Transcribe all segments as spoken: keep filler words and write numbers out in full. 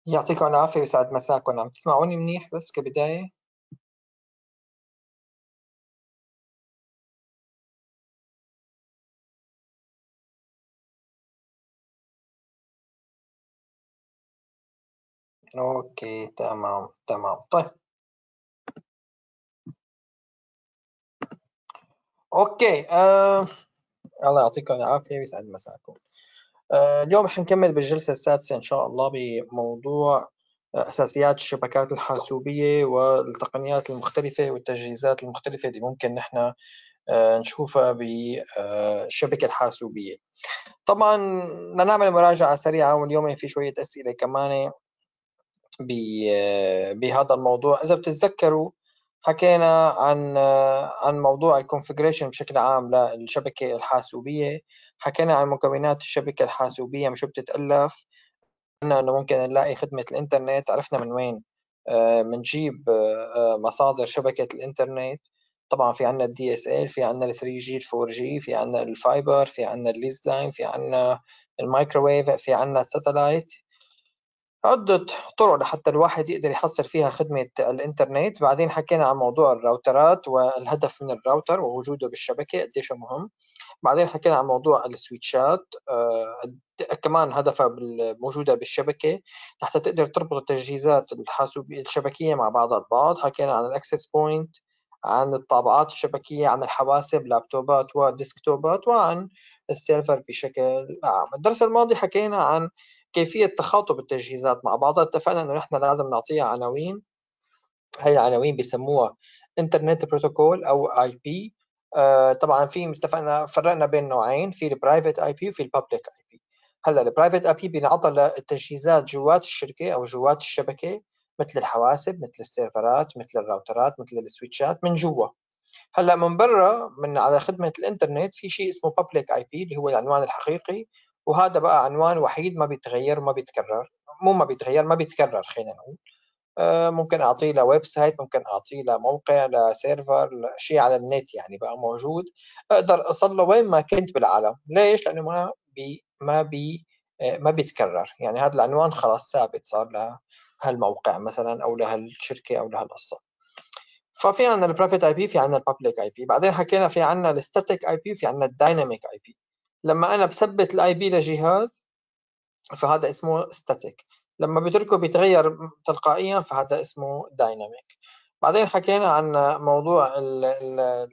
يعطيكم العافية ويسعد مساكم. عم تسمعوني منيح بس كبداية؟ اوكي، تمام تمام. طيب، اوكي. آه. الله يعطيكم العافية ويسعد مساكم. آه اليوم حنكمل بالجلسة السادسة إن شاء الله بموضوع آه، أساسيات الشبكات الحاسوبية والتقنيات المختلفة والتجهيزات المختلفة اللي ممكن نحن آه نشوفها بالشبكة الحاسوبية. طبعا بدنا نعمل مراجعة سريعة، واليوم في شوية أسئلة كمان بهذا الموضوع. إذا بتتذكروا حكينا عن عن موضوع الكونفجريشن بشكل عام للشبكة الحاسوبية. حكينا عن مكونات الشبكة الحاسوبية، من شو بتتألف. قلنا إنه ممكن نلاقي خدمة الإنترنت، عرفنا من وين بنجيب مصادر شبكة الإنترنت. طبعا في عنا الدي اس ال، في عنا ال ثري جي، ال فور جي، في عنا الفايبر، في عنا الليز لاين، في عنا المايكروويف، في عنا الساتلايت. عدة طرق لحتى الواحد يقدر يحصل فيها خدمة الإنترنت. بعدين حكينا عن موضوع الراوترات والهدف من الراوتر ووجوده بالشبكة قديش مهم. بعدين حكينا عن موضوع السويتشات، آه كمان هدفها موجودة بالشبكة حتى تقدر تربط التجهيزات الحاسوبية الشبكية مع بعضها البعض. حكينا عن الأكسس بوينت، عن الطابعات الشبكية، عن الحواسب لابتوبات وديسكتوبات، وعن السيرفر بشكل عام. الدرس الماضي حكينا عن كيفية تخاطب التجهيزات مع بعضها. اتفقنا انه نحن لازم نعطيها عناوين. هي العناوين بسموها انترنت بروتوكول او اي بي. آه طبعا في اتفقنا فرقنا بين نوعين، في البرايفت اي بي وفي البابليك اي بي. هلا البرايفت اي بي بينعطى للتجهيزات جوات الشركه او جوات الشبكه، مثل الحواسب، مثل السيرفرات، مثل الراوترات، مثل السويتشات من جوا. هلا من برا من على خدمه الانترنت في شيء اسمه بابليك اي بي اللي هو العنوان الحقيقي، وهذا بقى عنوان وحيد ما بيتغير وما بيتكرر. مو ما بيتغير، ما بيتكرر خلينا نقول. آه، ممكن اعطيه لويب سايت، ممكن اعطيه لموقع، لسيرفر، شيء على النت يعني بقى موجود. اقدر اصل له وين ما كنت بالعالم. ليش؟ لانه ما بي ما بي آه، ما بيتكرر. يعني هذا العنوان خلاص ثابت صار لهالموقع مثلا او لهالشركه او لهالقصه. ففي عندنا البرايفت اي بي، في عندنا البابليك اي بي. بعدين حكينا في عندنا الستاتيك اي بي، وفي عندنا الدايناميك اي بي. لما انا بثبت الاي بي لجهاز فهذا اسمه ستاتيك، لما بتركه بيتغير تلقائيا فهذا اسمه دايناميك. بعدين حكينا عن موضوع ال ال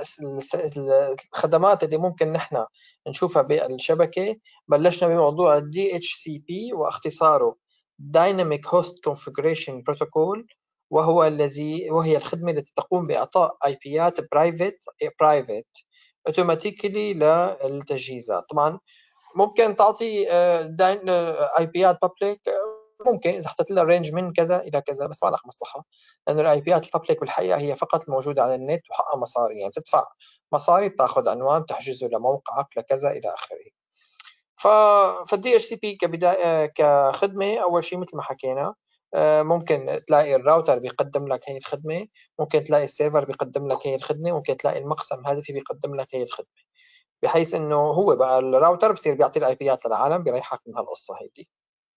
الخدمات اللي ممكن نحن نشوفها بالشبكة. بلشنا بموضوع ال دي اتش سي بي واختصاره Dynamic Host Configuration Protocol، وهو الذي وهي الخدمة التي تقوم بإعطاء اي بيات برايفت برايفت اوتوماتيكلي للتجهيزات. طبعا ممكن تعطي اي بيات بابليك، ممكن اذا حطيت لها رينج من كذا الى كذا، بس ما لك مصلحه، لانه الاي بيات البابليك بالحقيقه هي فقط موجوده على النت وحقها مصاري. يعني بتدفع مصاري، بتاخذ عنوان، بتحجزه لموقعك لكذا الى اخره. ف فالدي اتش سي بي كبدايه كخدمه، اول شيء مثل ما حكينا ممكن تلاقي الراوتر بيقدم لك هي الخدمه، ممكن تلاقي السيرفر بيقدم لك هي الخدمه، ممكن تلاقي المقسم الهاتفي بيقدم لك هي الخدمه. بحيث انه هو بقى الراوتر بصير بيعطي الاي بيات للعالم، بيريحك من هالقصه هيدي.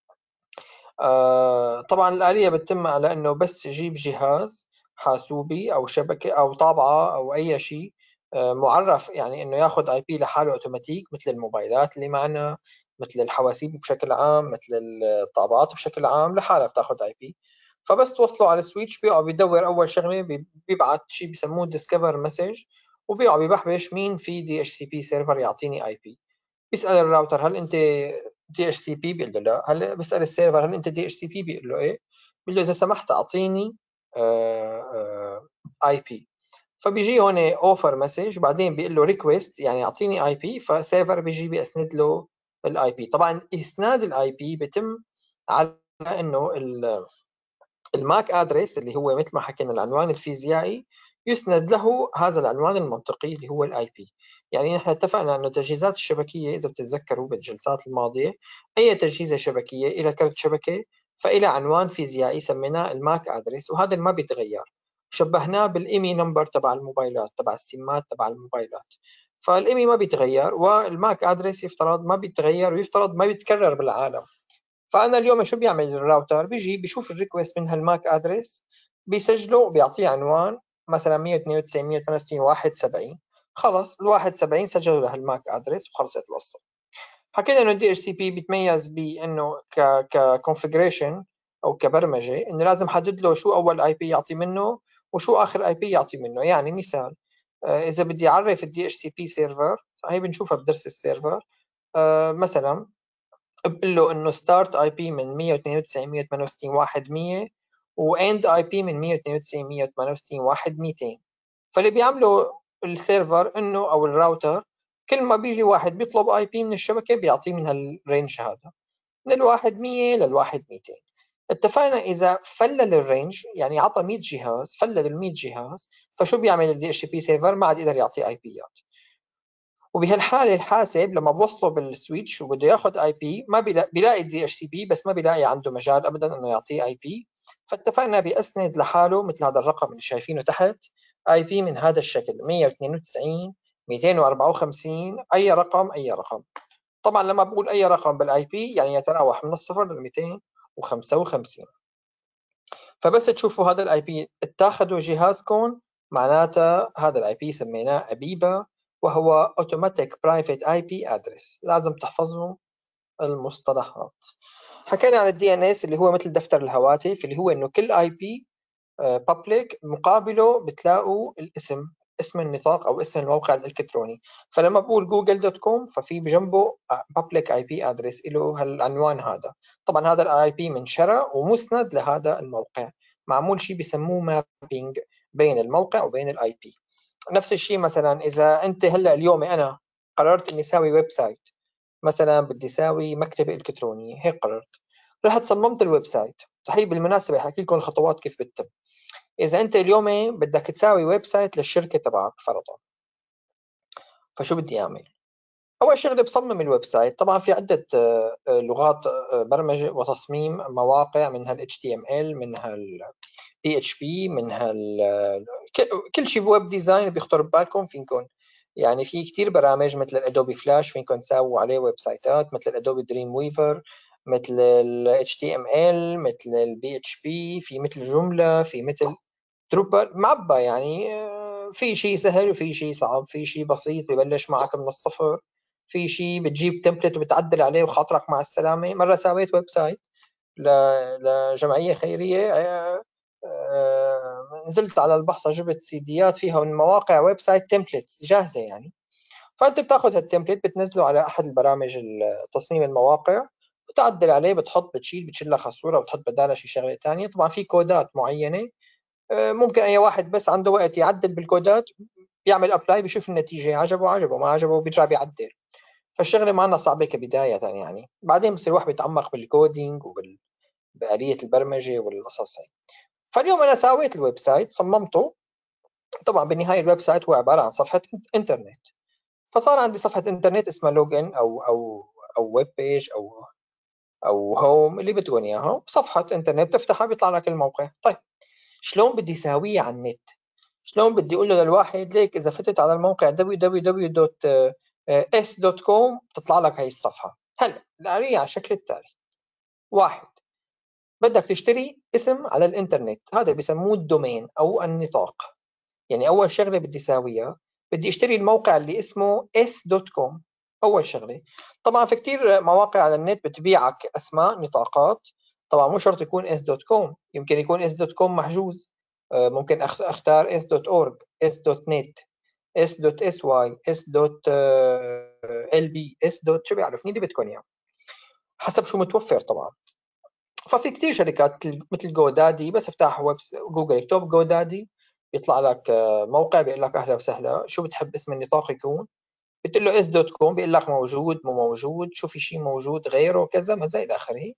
آه طبعا الآلية بتتم على انه بس يجيب جهاز حاسوبي او شبكه او طابعه او اي شيء آه معرف، يعني انه ياخذ اي بي لحاله اوتوماتيك، مثل الموبايلات اللي معنا، مثل الحواسيب بشكل عام، مثل الطابعات بشكل عام لحالها بتاخذ اي بي. فبس توصلوا على السويتش بيقعد بيدور اول شغله، بيبعت شيء بسموه ديسكفر مسج، وبيقعد بيبحبش مين في دي اتش سي بي سيرفر يعطيني اي بي. بيسال الراوتر هل انت دي اتش سي بي؟ بيقول له لا. هل بيسال السيرفر هل انت دي اتش سي بي؟ بيقول له ايه. بيقول له اذا سمحت اعطيني اي بي. فبيجي هون اوفر مسج، بعدين بيقول له ريكويست يعني اعطيني اي بي، فالسيرفر بيجي بيسند له الاي بي. طبعا اسناد الاي بي بيتم على انه الماك ادريس اللي هو مثل ما حكينا العنوان الفيزيائي يسند له هذا العنوان المنطقي اللي هو الاي بي. يعني نحن اتفقنا انه التجهيزات الشبكيه، اذا بتتذكروا بالجلسات الماضيه، اي تجهيزه شبكيه الى كرت شبكه فإلى عنوان فيزيائي سميناه الماك ادريس، وهذا ما بيتغير. شبهناه بالايمي نمبر تبع الموبايلات، تبع السمات تبع الموبايلات. فالايمي ما بيتغير، والماك ادريس يفترض ما بيتغير، ويفترض ما بيتكرر بالعالم. فانا اليوم شو بيعمل الراوتر؟ بيجي بيشوف الريكوست من هالماك ادرس، بيسجله وبيعطيه عنوان مثلا مية واثنين وتسعين ضد مية وثمانية وستين ضد واحد وسبعين. خلص ال واحد وسبعين سجله لهالماك ادرس وخلصت القصه. حكينا انه الدي اتش سي بي بيتميز بانه ك ككونفجريشن او كبرمجه انه لازم حدد له شو اول اي بي يعطي منه وشو اخر اي بي يعطي منه. يعني مثال، اذا بدي اعرف الدي اتش سي بي سيرفر، هي بنشوفها بدرس السيرفر، مثلا بقول له انه ستارت اي بي من مية واثنين وتسعين ضد مية وثمانية وستين ضد واحد مية واند اي بي من مية واثنين وتسعين ضد مية وثمانية وستين ضد واحد ميتين. فاللي بيعمله السيرفر انه او الراوتر كل ما بيجي واحد بيطلب اي بي من الشبكه بيعطيه من هالرينج هذا، من الواحد مية للواحد ميتين. اتفقنا اذا فلل الرينج، يعني عطى مية جهاز، فلل ال مية جهاز، فشو بيعمل الدي اتش بي سيرفر؟ ما عاد يقدر يعطي اي بيات. وبهالحاله الحاسب لما بوصله بالسويتش وبده ياخذ اي بي ما بيلاقي الدي اتش سي بي، بس ما بيلاقي عنده مجال ابدا انه يعطيه اي بي. فاتفقنا بيسند لحاله مثل هذا الرقم اللي شايفينه تحت، اي بي من هذا الشكل مية واثنين وتسعين ميتين وأربعة وخمسين، اي رقم اي رقم. طبعا لما بقول اي رقم بالاي بي يعني يتراوح من الصفر لل ميتين وخمسة وخمسين. فبس تشوفوا هذا الاي بي اتاخذوا جهازكم، معناتها هذا الاي بي سميناه ابيبا، وهو اوتوماتيك برايفت اي بي ادرس. لازم تحفظوا المصطلحات. حكينا عن الدي ان اس اللي هو مثل دفتر الهواتف، اللي هو انه كل اي بي بابليك مقابله بتلاقوا الاسم، اسم النطاق او اسم الموقع الالكتروني. فلما بقول جوجل دوت كوم ففي بجنبه بابليك اي بي ادرس له هالعنوان هذا. طبعا هذا الاي بي منشرى ومسند لهذا الموقع، معمول شيء بسموه مابينج بين الموقع وبين الاي بي. نفس الشيء مثلا اذا انت هلا اليوم انا قررت اني اسوي ويب سايت، مثلا بدي اسوي مكتبه الكترونيه، هيك قررت، رحت صممت الويب سايت. هي بالمناسبه احكي لكم الخطوات كيف بتتم. اذا انت اليوم بدك تساوي ويب سايت للشركه تبعك فرضا، فشو بدي اعمل؟ اول شغله بصمم الويب سايت. طبعا في عده لغات برمجه وتصميم مواقع، منها ال إتش تي إم إل، منها ال بي إتش بي، منها ال كل شيء بويب ديزاين بيخطر ببالكم فينكم. يعني في كتير برامج مثل الادوبي فلاش فينكم تساووا عليه ويب سايتات، مثل الادوبي دريم ويفر، مثل ال إتش تي إم إل، مثل ال بي إتش بي، في مثل جملة، في مثل دروبر، معبى يعني. في شيء سهل وفي شيء صعب، في شيء بسيط ببلش معك من الصفر، في شيء بتجيب تمبلت وبتعدل عليه وخاطرك مع السلامة. مرة سويت ويب سايت لجمعية خيرية، نزلت على البحثة جبت سيديات فيها من مواقع ويب سايت تمبلتس جاهزة يعني. فأنت بتاخذ هالتمبلت بتنزله على أحد البرامج تصميم المواقع، بتعدل عليه، بتحط بتشيل بتشيل لك الصورة وبتحط بدالها شي شغلة ثانية. طبعا في كودات معينة ممكن اي واحد بس عنده وقت يعدل بالكودات بيعمل ابلاي بيشوف النتيجه، عجبه عجبه، ما عجبه بيرجع بيعدل. فالشغله معنا صعبه كبدايه يعني، بعدين بصير الواحد بيتعمق بالكودينج وبآلية البرمجه والقصص هي. فاليوم انا سويت الويب سايت صممته. طبعا بالنهايه الويب سايت هو عباره عن صفحه انترنت، فصار عندي صفحه انترنت اسمها لوجن او او او ويب بيج او او هوم اللي بدكم اياها، صفحه انترنت بتفتحها بيطلع لك الموقع. طيب شلون بدي ساويه على النت؟ شلون بدي اقول له للواحد ليك اذا فتت على الموقع دبليو دبليو دبليو دوت إس دوت كوم تطلع لك هي الصفحه؟ هلا الآلية على الشكل التالي. واحد، بدك تشتري اسم على الانترنت، هذا بسموه الدومين او النطاق. يعني اول شغله بدي ساويها بدي اشتري الموقع اللي اسمه إس دوت كوم اول شغله. طبعا في كتير مواقع على النت بتبيعك اسماء نطاقات، طبعا مو شرط يكون إس دوت كوم، يمكن يكون إس دوت كوم محجوز. ممكن اختار إس دوت أورج، إس دوت نت، إس دوت إس واي، إس دوت إل بي، إس دوت شو بيعرفني اللي بدكم اياه حسب شو متوفر طبعا. ففي كتير شركات مثل جو دادي، بس افتح ويب جوجل اكتب جو دادي بيطلع لك موقع بيقول لك اهلا وسهلا شو بتحب اسم النطاق يكون، بتقول له إس دوت كوم بيقول لك موجود مو موجود، شو في شيء موجود غيره كذا ما زي الى اخره.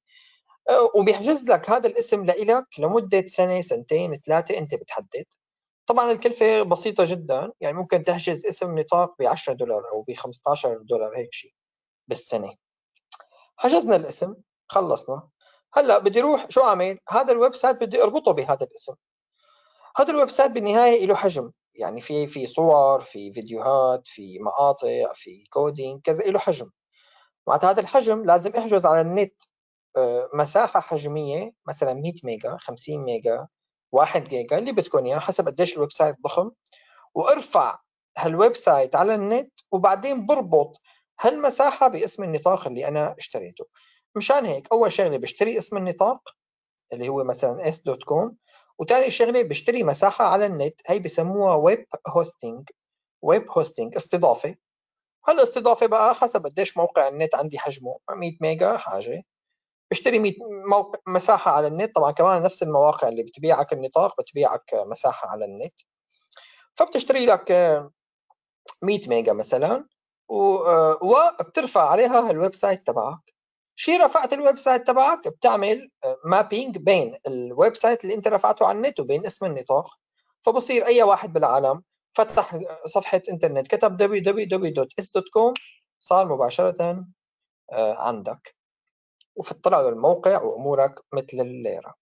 وبيحجز لك هذا الاسم لإلك لمدة سنة سنتين ثلاثة انت بتحدد. طبعا الكلفة بسيطة جدا، يعني ممكن تحجز اسم نطاق ب عشرة دولار او ب خمسة عشر دولار هيك شيء بالسنة. حجزنا الاسم خلصنا. هلا بدي اروح شو اعمل؟ هذا الويب سايت بدي اربطه بهذا الاسم. هذا الويب سايت بالنهايه له حجم، يعني في في صور، في فيديوهات، في مقاطع، في كودينج كذا، له حجم. معناتها هذا الحجم لازم احجز على النت مساحة حجمية مثلا مية ميجا، خمسين ميجا، واحد جيجا، اللي بدكم اياه حسب قديش الويب سايت ضخم، وارفع هالويب سايت على النت، وبعدين بربط هالمساحة باسم النطاق اللي أنا اشتريته. مشان هيك أول شغلة بشتري اسم النطاق اللي هو مثلا اس دوت كوم، وتاني شغلة بشتري مساحة على النت، هي بسموها ويب هوستينج. ويب هوستينج استضافة. هالاستضافة بقى حسب قديش موقع النت عندي حجمه، مية ميجا حاجة، بشتري مية موقع مساحة على النت. طبعا كمان نفس المواقع اللي بتبيعك النطاق بتبيعك مساحة على النت، فبتشتري لك مية ميجا مثلا، وبترفع عليها الويب سايت تبعك. شي رفعت الويب سايت تبعك، بتعمل مابينج بين الويب سايت اللي انت رفعته على النت وبين اسم النطاق، فبصير اي واحد بالعالم فتح صفحة انترنت كتب دبليو دبليو دبليو دوت اس دوت كوم صار مباشرة عندك، وفتطلع له الموقع وامورك مثل الليرة.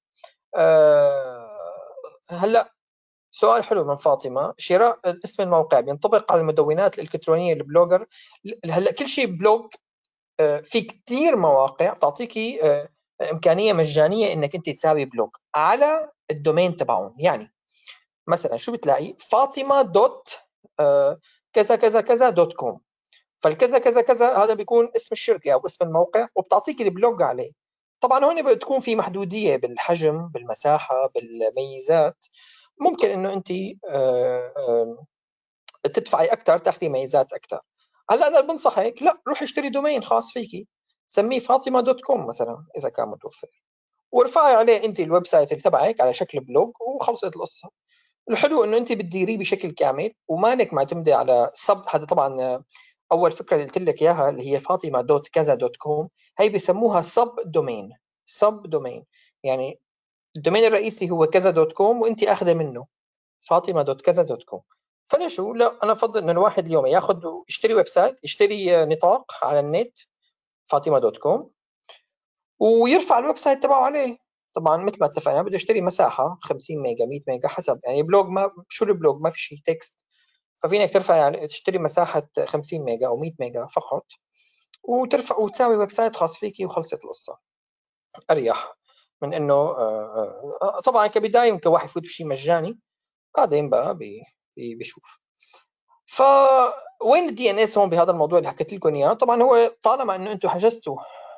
هلا سؤال حلو من فاطمة، شراء اسم الموقع بينطبق على المدونات الإلكترونية البلوجر؟ هلا كل شيء بلوج، في كثير مواقع تعطيكي إمكانية مجانية إنك أنت تساوي بلوج على الدومين تبعهم. يعني مثلا شو بتلاقي؟ فاطمة دوت كذا كذا كذا دوت كوم، فالكذا كذا كذا هذا بيكون اسم الشركة أو اسم الموقع، وبتعطيك البلوج عليه. طبعا هون بتكون في محدودية بالحجم، بالمساحة، بالميزات. ممكن انه انت تدفعي اكثر تاخذي ميزات اكثر. هلا انا بنصحك لا، روحي اشتري دومين خاص فيكي، سميه فاطمه دوت كوم مثلا اذا كان متوفر، وارفعي عليه انت الويب سايت تبعك على شكل بلوج، وخلصت القصه. الحلو انه انت بتديريه بشكل كامل ومانك معتمده على سب. هذا طبعا اول فكره اللي قلت لك اياها اللي هي فاطمه دوت كذا دوت كوم، هي بسموها سب دومين. سب دومين يعني الدومين الرئيسي هو كذا دوت كوم، وانت اخذه منه فاطمه دوت كذا دوت كوم. فليش لا، انا افضل انه الواحد اليوم ياخذ يشتري ويب سايت، يشتري نطاق على النت فاطمه دوت كوم، ويرفع الويب سايت تبعه عليه. طبعا مثل ما اتفقنا بده يشتري مساحه خمسين ميجا، مية ميجا، حسب يعني بلوج. ما شو البلوج؟ ما في شيء تكست، ففينك ترفع يعني تشتري مساحه خمسين ميجا او مية ميجا فقط، وترفع وتساوي ويب سايت خاص فيكي، وخلصت القصه. اريح من انه طبعا كبدايه يمكن واحد يفوت بشيء مجاني، بعدين بقى بيشوف. فوين الدي ان اس هون بهذا الموضوع اللي حكيت لكم اياه؟ طبعا هو طالما انه انتم حجزتوا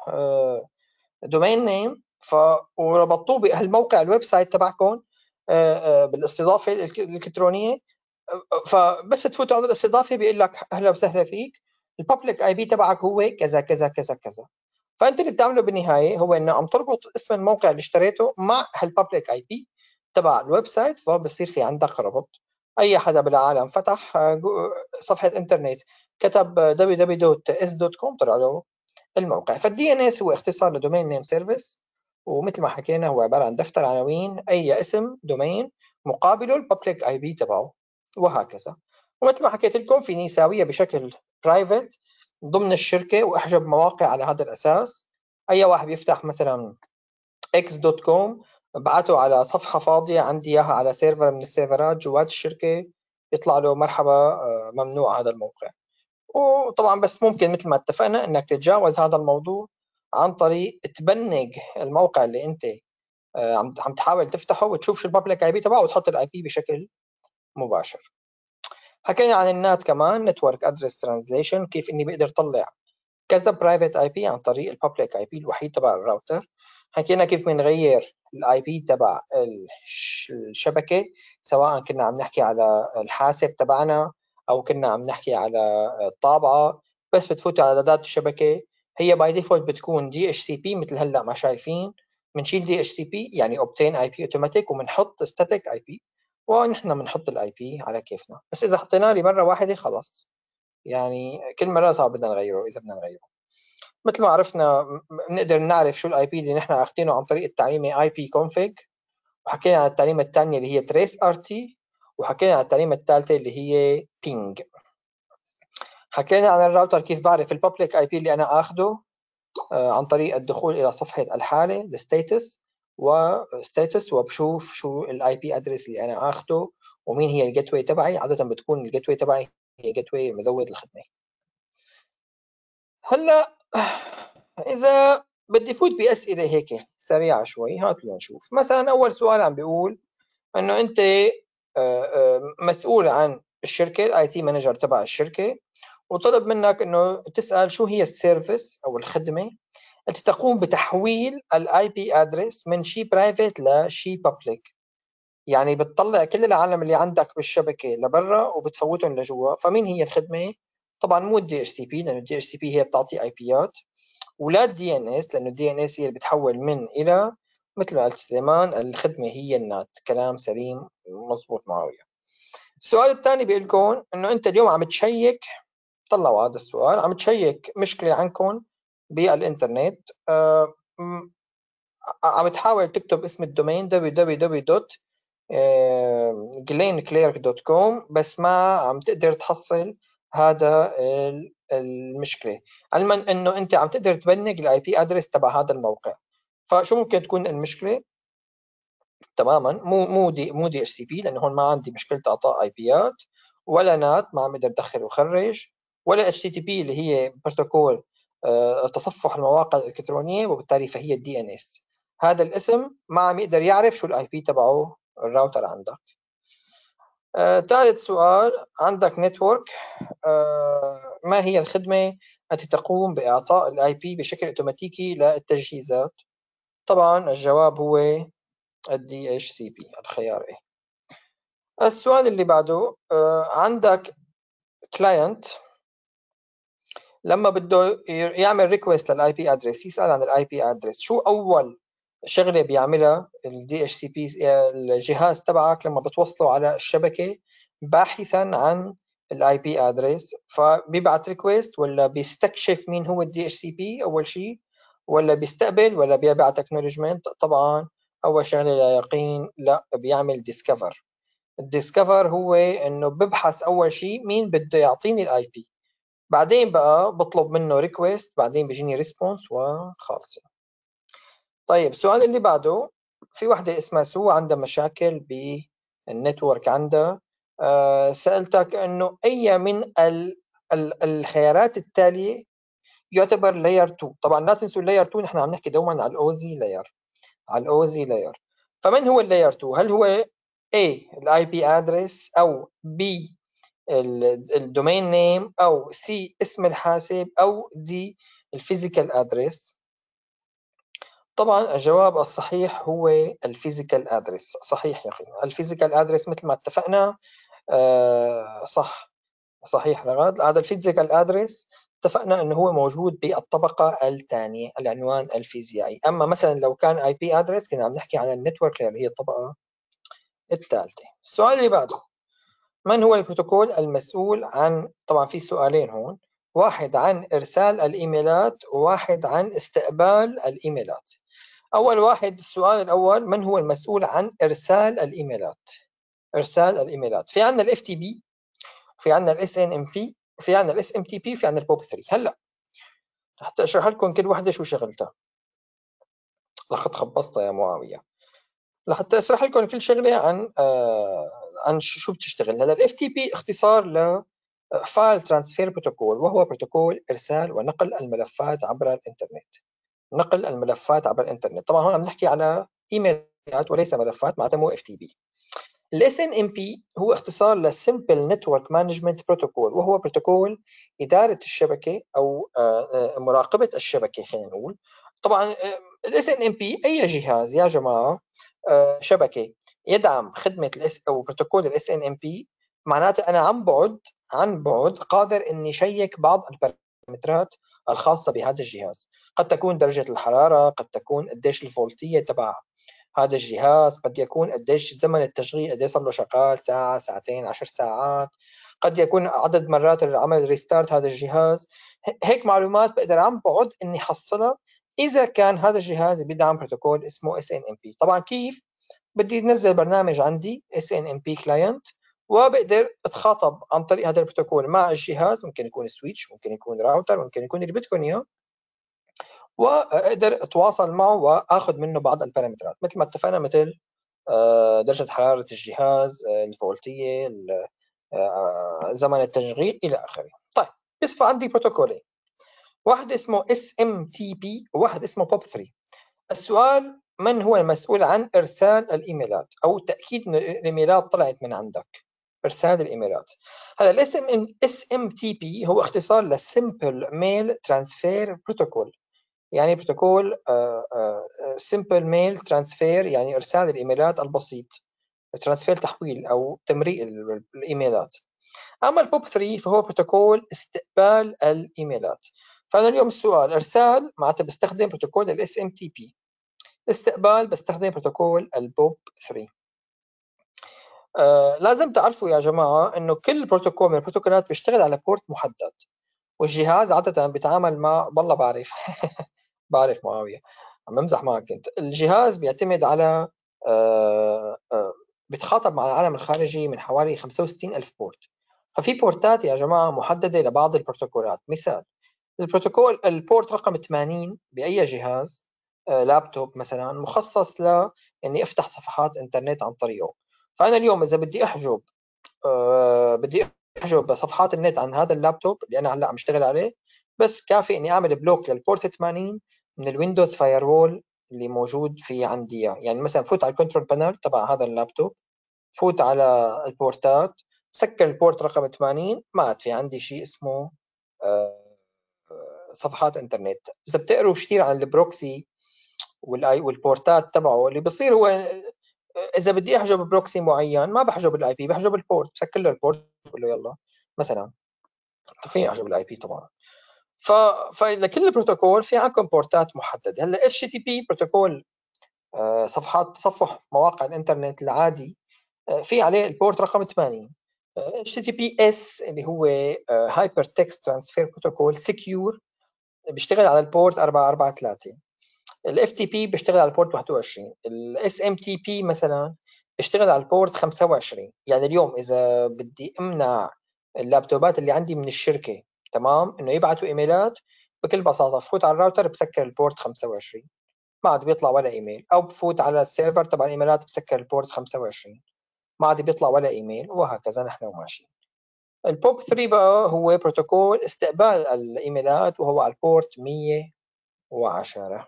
دومين نيم ف وربطوه بهالموقع الويب سايت تبعكم بالاستضافه الالكترونيه، فبس تفوتوا على الاستضافه بيقول لك اهلا وسهلا فيك، الببليك اي بي تبعك هو كذا كذا كذا كذا. فانت اللي بتعمله بالنهايه هو انه عم تربط اسم الموقع اللي اشتريته مع هالببليك اي بي تبع الويب سايت، فبصير في عندك ربط. اي حدا بالعالم فتح صفحه انترنت كتب دبليو دبليو دوت اس دوت كوم طلع له الموقع. فالدي ان اس هو اختصار لدومين نيم سيرفيس، ومثل ما حكينا هو عباره عن دفتر عناوين اي اسم دومين مقابله الببليك اي بي تبعه، وهكذا. ومثل ما حكيت لكم فيني يساويها بشكل برايفت ضمن الشركه، واحجب مواقع على هذا الاساس. اي واحد بيفتح مثلا اكس دوت كوم ابعته على صفحه فاضيه عندي اياها على سيرفر من السيرفرات جوات الشركه، يطلع له مرحبا ممنوع هذا الموقع. وطبعا بس ممكن مثل ما اتفقنا انك تتجاوز هذا الموضوع عن طريق تبنج الموقع اللي انت عم عم تحاول تفتحه، وتشوف شو البابليك اي بي تبعه، وتحط الاي بي بشكل مباشر. حكينا عن النات كمان، نتورك ادرس ترانزليشن، كيف اني بقدر طلع كذا برايفت اي بي عن طريق البابليك اي بي الوحيد تبع الراوتر. حكينا كيف بنغير الاي بي تبع الشبكه، سواء كنا عم نحكي على الحاسب تبعنا او كنا عم نحكي على الطابعه. بس بتفوت على اعدادات الشبكه، هي باي ديفولت بتكون دي اتش سي بي مثل هلا ما شايفين. بنشيل دي اتش سي بي يعني اوبتين اي بي اوتوماتيك، وبنحط ستاتيك اي بي، ونحن بنحط الاي بي على كيفنا. بس اذا حطينا لي مره واحده خلاص، يعني كل مره صعب بدنا نغيره اذا بدنا نغيره. مثل ما عرفنا بنقدر نعرف شو الاي بي اللي نحن اخذينه عن طريق التعليمه اي بي config، وحكينا عن التعليمه الثانيه اللي هي trace ار تي، وحكينا عن التعليمه الثالثه اللي هي ping. حكينا عن الراوتر كيف بعرف الببليك اي بي اللي انا اخذه عن طريق الدخول الى صفحه الحاله الستاتس وستاتس، وبشوف شو الاي بي ادرس اللي انا اخذه ومين هي الجيت واي تبعي. عاده بتكون الجيت واي تبعي هي جيت واي مزود الخدمه. هلا اذا بدي فوت بأسئلة هيك سريعة شوي. هات لنشوف. مثلا أول سؤال عم بيقول إنه أنت مسؤول عن الشركة، الاي تي مانجر تبع الشركة، وطلب منك إنه تسأل شو هي السيرفيس أو الخدمة التي تقوم بتحويل الاي بي ادرس من شيء برايفت لشيء بابليك. يعني بتطلع كل العالم اللي عندك بالشبكه لبرا وبتفوتهم لجوا. فمين هي الخدمه؟ طبعا مو الدي اتش سي بي، لانه الدي اتش سي بي هي بتعطي اي بيات، ولا الدي ان اس، لانه الدي ان اس هي اللي بتحول من الى. مثل ما قلت سليمان، الخدمه هي النات. كلام سليم مزبوط معاويه. السؤال الثاني بيقول لكم انه انت اليوم عم تشيك، طلعوا هذا السؤال، عم تشيك مشكله عندكم بالانترنت. أه عم تحاول تكتب اسم الدومين دبليو دبليو دبليو دوت جلين كليرك دوت كوم، بس ما عم تقدر تحصل هذا المشكله، علما انه انت عم تقدر تبنج الاي بي ادرس تبع هذا الموقع. فشو ممكن تكون المشكله؟ تماما مو مو دي مو دي اتش سي بي، لانه هون ما عندي مشكله اعطاء اي بيات، ولا نات ما عم اقدر ادخل وخرج، ولا اتش تي تي بي اللي هي بروتوكول تصفح المواقع الالكترونيه، وبالتالي فهي الدي ان اس. هذا الاسم ما عم يقدر يعرف شو الاي بي تبعه الراوتر عندك. ثالث آه، سؤال، عندك نتورك. آه، ما هي الخدمه التي تقوم باعطاء الاي بي بشكل اوتوماتيكي للتجهيزات؟ طبعا الجواب هو الدي اتش سي بي، الخيار ايه. السؤال اللي بعده، آه، عندك كلاينت لما بده يعمل ريكويست للاي بي ادرس، يسال عن الاي بي ادرس، شو اول شغله بيعملها الدي اتش سي بي الجهاز تبعك لما بتوصله على الشبكه باحثا عن الاي بي ادرس؟ فبيبعت ريكويست، ولا بيستكشف مين هو الدي اتش سي بي اول شيء، ولا بيستقبل، ولا بيبعت اكنولجمنت؟ طبعا اول شغله لا يقين، لا بيعمل ديسكفر. الديسكفر هو انه ببحث اول شيء مين بده يعطيني الاي بي، بعدين بقى بطلب منه ريكويست، بعدين بيجيني ريسبونس وخالصه. طيب السؤال اللي بعده، في وحده اسمها سو عندها مشاكل بالنتورك عندها. أه سألتك انه اي من ال ال الخيارات التالية يعتبر لاير اثنين. طبعا لا تنسوا اللاير اثنين، نحن عم نحكي دوما على الاوزي لاير، على الاوزي لاير. فمن هو اللاير اثنين؟ هل هو A الاي بي ادرس، او B الدومين نيم، او C اسم الحاسب، او D الفيزيكال ادرس؟ طبعا الجواب الصحيح هو الفيزيكال ادرس. صحيح يا اخي، الفيزيكال ادرس مثل ما اتفقنا. آه صح، صحيح رغد. هذا الفيزيكال ادرس اتفقنا انه هو موجود بالطبقه الثانيه، العنوان الفيزيائي. اما مثلا لو كان اي بي ادرس كنا عم نحكي عن النتورك اللي هي الطبقه الثالثه. السؤال اللي بعده، من هو البروتوكول المسؤول عن، طبعا في سؤالين هون، واحد عن ارسال الايميلات وواحد عن استقبال الايميلات. اول واحد، السؤال الاول، من هو المسؤول عن ارسال الايميلات؟ ارسال الايميلات في عندنا الاف تي بي، وفي عندنا الاس ان ام بي، وفي عندنا الاس ام تي بي، وفي عندنا البوب ثلاثة. هلا حتى اشرح لكم كل وحده شو شغلتها. لقد خبصتها يا معاويه. لحتى اشرح لكم كل شغله عن آه عن شو بتشتغل. هلا الاف تي بي اختصار ل فايل ترانسفير بروتوكول، وهو بروتوكول ارسال ونقل الملفات عبر الانترنت. نقل الملفات عبر الانترنت. طبعا هون عم نحكي على ايميلات وليس ملفات، معناتها مو اف تي بي. الاس ان ام بي هو اختصار لسمبل نتورك مانجمنت بروتوكول، وهو بروتوكول اداره الشبكه او مراقبه الشبكه خلينا نقول. طبعا الاس ان ام بي اي جهاز يا جماعه شبكه يدعم خدمه الاس او بروتوكول الاس ان ام بي، معناته انا عن بعد عن بعد قادر اني شيك بعض البارامترات الخاصه بهذا الجهاز. قد تكون درجه الحراره، قد تكون قديش الفولتيه تبع هذا الجهاز، قد يكون قديش زمن التشغيل، قديش صار له شغال، ساعه، ساعتين، عشر ساعات، قد يكون عدد مرات عمل ريستارت هذا الجهاز. هيك معلومات بقدر عن بعد اني احصلها اذا كان هذا الجهاز بيدعم بروتوكول اسمه اس ان ام بي. طبعا كيف؟ بدي انزل برنامج عندي اس ان ام بي كلاينت، وبقدر اتخاطب عن طريق هذا البروتوكول مع الجهاز، ممكن يكون سويتش، ممكن يكون راوتر، ممكن يكون اللي بدكم اياه، واقدر اتواصل معه واخذ منه بعض البارامترات مثل ما اتفقنا، مثل درجه حراره الجهاز، الفولتيه، زمن التشغيل، الى اخره. طيب بس فعندي بروتوكولين. واحد اسمه إس إم تي بي وواحد اسمه بوب ثري. السؤال: من هو المسؤول عن إرسال الإيميلات أو تأكيد إن الإيميلات طلعت من عندك؟ إرسال الإيميلات. هذا ال إس إم تي بي هو اختصار ل Simple Mail Transfer Protocol، يعني بروتوكول Simple Mail Transfer، يعني إرسال الإيميلات البسيط، ترانسفير تحويل أو تمرير الإيميلات. أما البوب ثري فهو بروتوكول استقبال الإيميلات. فأنا اليوم السؤال: إرسال معناتها بستخدم بروتوكول ال إس إم تي بي، استقبال بستخدم بروتوكول البوب ثري. آه لازم تعرفوا يا جماعة إنه كل بروتوكول من البروتوكولات بيشتغل على بورت محدد، والجهاز عادة بيتعامل مع والله بعرف بعرف معاوية، عم بمزح معك أنت. الجهاز بيعتمد على آه آه بيتخاطب مع العالم الخارجي من حوالي خمسة وستين ألف بورت. ففي بورتات يا جماعة محددة لبعض البروتوكولات. مثال: البروتوكول البورت رقم ثمانين بأي جهاز آه لابتوب مثلا مخصص ل إني أفتح صفحات إنترنت عن طريقه. فأنا اليوم إذا بدي أحجب آه بدي أحجب صفحات النت عن هذا اللابتوب اللي أنا هلا عم اشتغل عليه، بس كافي إني أعمل بلوك للبورت ثمانين من الويندوز فاير وول اللي موجود في عندي. يعني مثلا فوت على الكنترول بانل تبع هذا اللابتوب، فوت على البورتات، سكر البورت رقم ثمانين، ما عاد في عندي شيء اسمه آه صفحات انترنت. اذا بتقروا كثير عن البروكسي والاي والبورتات تبعه، اللي بصير هو اذا بدي احجب بروكسي معين ما بحجب الاي بي، بحجب البورت، بسكر له البورت بقول له يلا مثلا. فيني احجب الاي بي طبعا. ف فلكل بروتوكول في عندكم بورتات محدده. هلا اتش تي تي بي بروتوكول صفحات تصفح مواقع الانترنت العادي في عليه البورت رقم ثمانين. اتش تي تي بي اس اللي هو هايبر تكست ترانسفير بروتوكول سكيور بيشتغل على البورت أربعمية وأربعة وثلاثين. الاف تي بي بيشتغل على البورت واحد وعشرين. الاس ام تي بي مثلا بيشتغل على البورت خمسة وعشرين. يعني اليوم اذا بدي امنع اللابتوبات اللي عندي من الشركه تمام انه يبعثوا ايميلات، بكل بساطه بفوت على الراوتر بسكر البورت خمسة وعشرين، ما عاد بيطلع ولا ايميل. او بفوت على السيرفر تبع الايميلات بسكر البورت خمسة وعشرين، ما عاد بيطلع ولا ايميل، وهكذا نحن وماشيين. البوب ثري بقى هو بروتوكول استقبال الايميلات وهو على البورت مية وعشرة.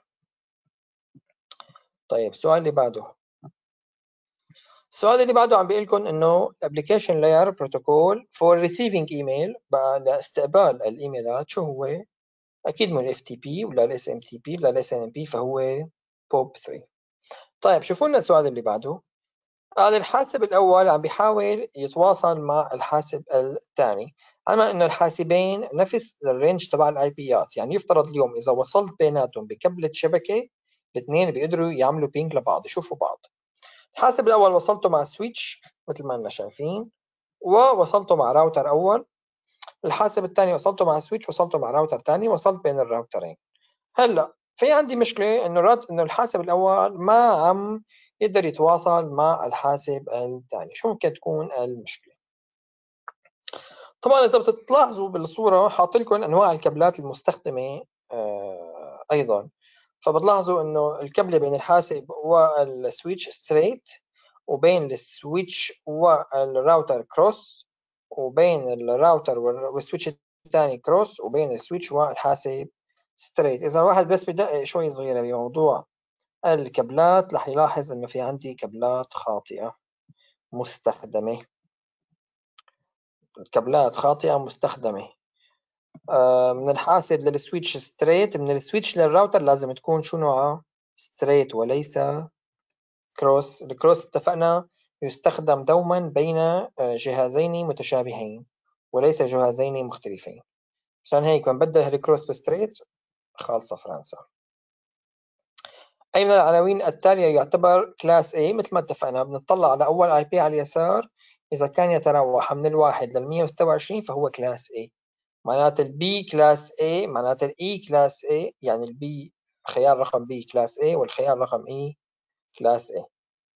طيب السؤال اللي بعده، السؤال اللي بعده عم بيقول لكم انه application layer protocol for receiving email بقى لاستقبال الايميلات شو هو؟ اكيد من ال إف تي بي ولا ال إس إم تي بي ولا ال إس إن إم بي، فهو بوب ثري. طيب شوفوا لنا السؤال اللي بعده. هذا الحاسب الأول عم بيحاول يتواصل مع الحاسب الثاني، على أن الحاسبين نفس الرينج تبع الاي بيات. يعني يفترض اليوم إذا وصلت بيناتهم بكبلة شبكة الاثنين بيقدروا يعملوا بينج لبعض، يشوفوا بعض. الحاسب الأول وصلته مع سويتش مثل ما احنا شايفين، ووصلته مع راوتر أول. الحاسب الثاني وصلته مع سويتش، وصلته مع راوتر ثاني، وصلت بين الراوترين. هلا في عندي مشكلة إنه رد إنه الحاسب الأول ما عم يقدر يتواصل مع الحاسب الثاني. شو ممكن تكون المشكلة؟ طبعا إذا بتلاحظوا بالصورة حاط لكم أنواع الكابلات المستخدمة آه أيضا. فبتلاحظوا إنه الكابلة بين الحاسب والسويتش ستريت، وبين السويتش والراوتر كروس، وبين الراوتر والسويتش الثاني كروس، وبين السويتش والحاسب ستريت. إذا واحد بس بدقق شوي صغيرة بموضوع الكابلات رح يلاحظ إنه في عندي كابلات خاطئة مستخدمة. كابلات خاطئة مستخدمة آه من الحاسب للسويتش ستريت، من السويتش للراوتر لازم تكون شو نوعها؟ ستريت وليس كروس. الكروس اتفقنا يستخدم دوما بين جهازين متشابهين وليس جهازين مختلفين. عشان هيك بنبدل الكروس بستريت خالصة فرنسا. أي من العناوين التالية يعتبر كلاس A؟ مثل ما اتفقنا بنطلع على أول آي بي على اليسار، إذا كان يتراوح من الواحد للمية وستة وعشرين فهو كلاس A. معنات البي كلاس A، معنات الإي كلاس A، يعني البي خيار رقم B كلاس A والخيار رقم E كلاس A.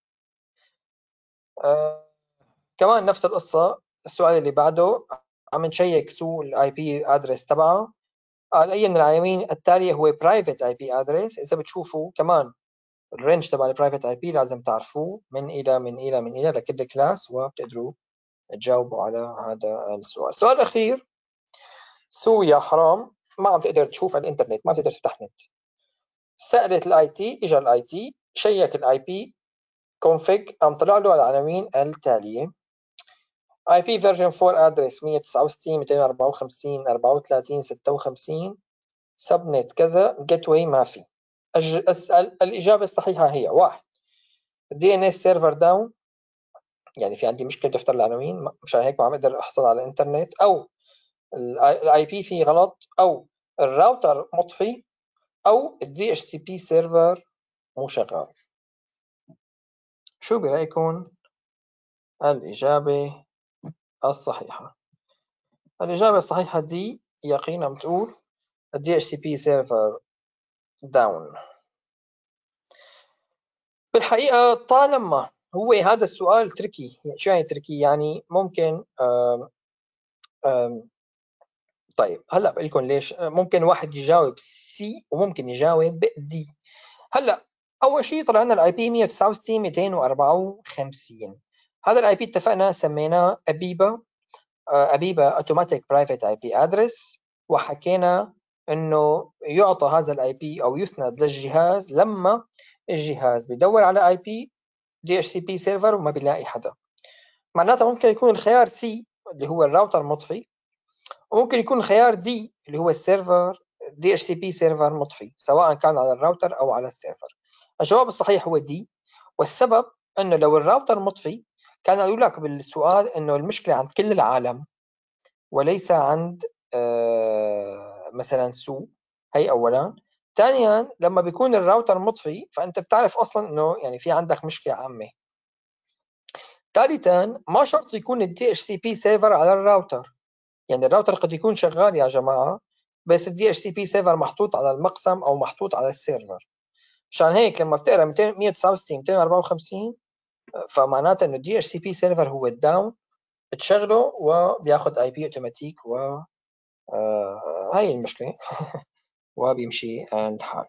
آه كمان نفس القصة. السؤال اللي بعده عم نشيك سوق الاي بي ادرس تبعه. قال اي من العناوين التالية هو برايفت اي بي ادرس؟ اذا بتشوفوا كمان الرينج تبع البرايفت اي بي لازم تعرفوه من الى من الى من الى لكل كلاس، وبتقدروا تجاوبوا على هذا السؤال. السؤال الاخير: سو يا حرام ما عم تقدر تشوف الانترنت، ما تقدر تفتح نت. سالت الاي تي، اجى الاي تي شيك الاي بي config، قام طلع له العناوين التاليه: اي بي فيرجن فور ادرس مية وتسعة وستين مئتين وأربعة وخمسين أربعة وثلاثين ستة وخمسين، سب نت كذا، جيت واي ما في. اسال الاجابه الصحيحه هي واحد، الدي ان اس سيرفر داون، يعني في عندي مشكله تفتح العناوين مشان هيك ما عم اقدر احصل على الانترنت، او الاي بي فيه غلط، او الراوتر مطفي، او الدي اتش سي بي سيرفر مو شغال. شو برايكم الاجابه الصحيحه؟ الاجابه الصحيحه دي يقينا بتقول الدي اتش سي بي سيرفر داون. بالحقيقه طالما هو هذا السؤال تركي، شو يعني تركي؟ يعني ممكن آم آم طيب هلا بقول لكم ليش ممكن واحد يجاوب سي وممكن يجاوب دي. هلا اول شيء طلع لنا الاي بي مية وتسعة وستين مئتين وأربعة وخمسين، هذا الاي بي اتفقنا سميناه ابيبا، ابيبا اوتوماتيك برايفت اي بي ادرس، وحكينا انه يعطى هذا الاي بي او يسند للجهاز لما الجهاز بيدور على اي بي دي اتش سي بي سيرفر وما بيلاقي حدا. معناتها ممكن يكون الخيار سي اللي هو الراوتر مطفي، وممكن يكون الخيار دي اللي هو السيرفر دي اتش سي بي سيرفر مطفي، سواء كان على الراوتر او على السيرفر. الجواب الصحيح هو دي، والسبب انه لو الراوتر مطفي كان يقول لك بالسؤال انه المشكله عند كل العالم وليس عند آه مثلا سوء. هي اولا. ثانيا لما بيكون الراوتر مطفي فانت بتعرف اصلا انه يعني في عندك مشكله عامه. ثالثا ما شرط يكون الدي اتش سي بي سيرفر على الراوتر، يعني الراوتر قد يكون شغال يا جماعه بس الدي اتش سي بي سيرفر محطوط على المقسم او محطوط على السيرفر. مشان هيك لما بتقرا مية وتسعة وستين مئتين وأربعة وخمسين فمعناته انه الدي اتش سي بي سيرفر هو الداون، بتشغله وبياخذ اي بي اوتوماتيك، و آه هاي المشكله وبيمشي الحال.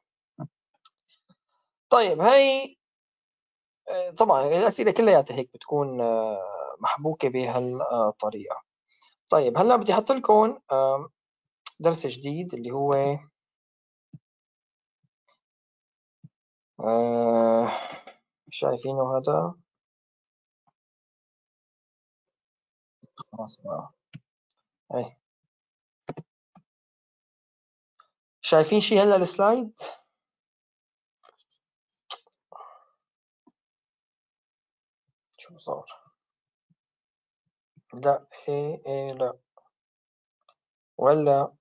طيب هاي طبعا الاسئله كلياتها هيك بتكون محبوكه بهالطريقه. طيب هلا بدي احط لكم درس جديد اللي هو آه شايفينه هذا؟ خلاص بقى اهي، شايفين شيء هلا السلايد؟ شو صار؟ لا ايه ايه لا ولا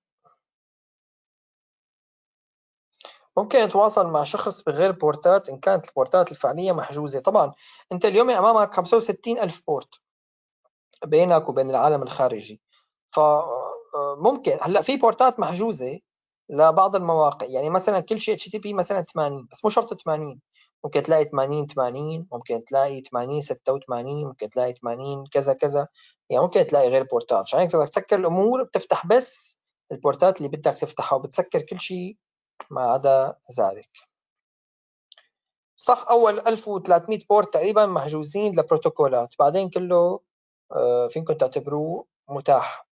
ممكن يتواصل مع شخص بغير بورتات إن كانت البورتات الفعلية محجوزة. طبعا أنت اليوم أمامك خمسة وستين ألف بورت بينك وبين العالم الخارجي، فممكن هلا في بورتات محجوزة لبعض المواقع، يعني مثلا كل شيء اتش تي بي مثلا ثمانين، بس مو شرط ثمانين، ممكن تلاقي ثمانين ثمانين، ممكن تلاقي ثمانين ستة وثمانين، ممكن تلاقي ثمانين كذا كذا، يعني ممكن تلاقي غير بورتات. عشان هيك بدك تسكر الأمور بتفتح بس البورتات اللي بدك تفتحها وبتسكر كل شيء ما عدا ذلك. صح أول ألف وثلاثمئة بورت تقريبا محجوزين لبروتوكولات، بعدين كله فينكم تعتبروه متاح.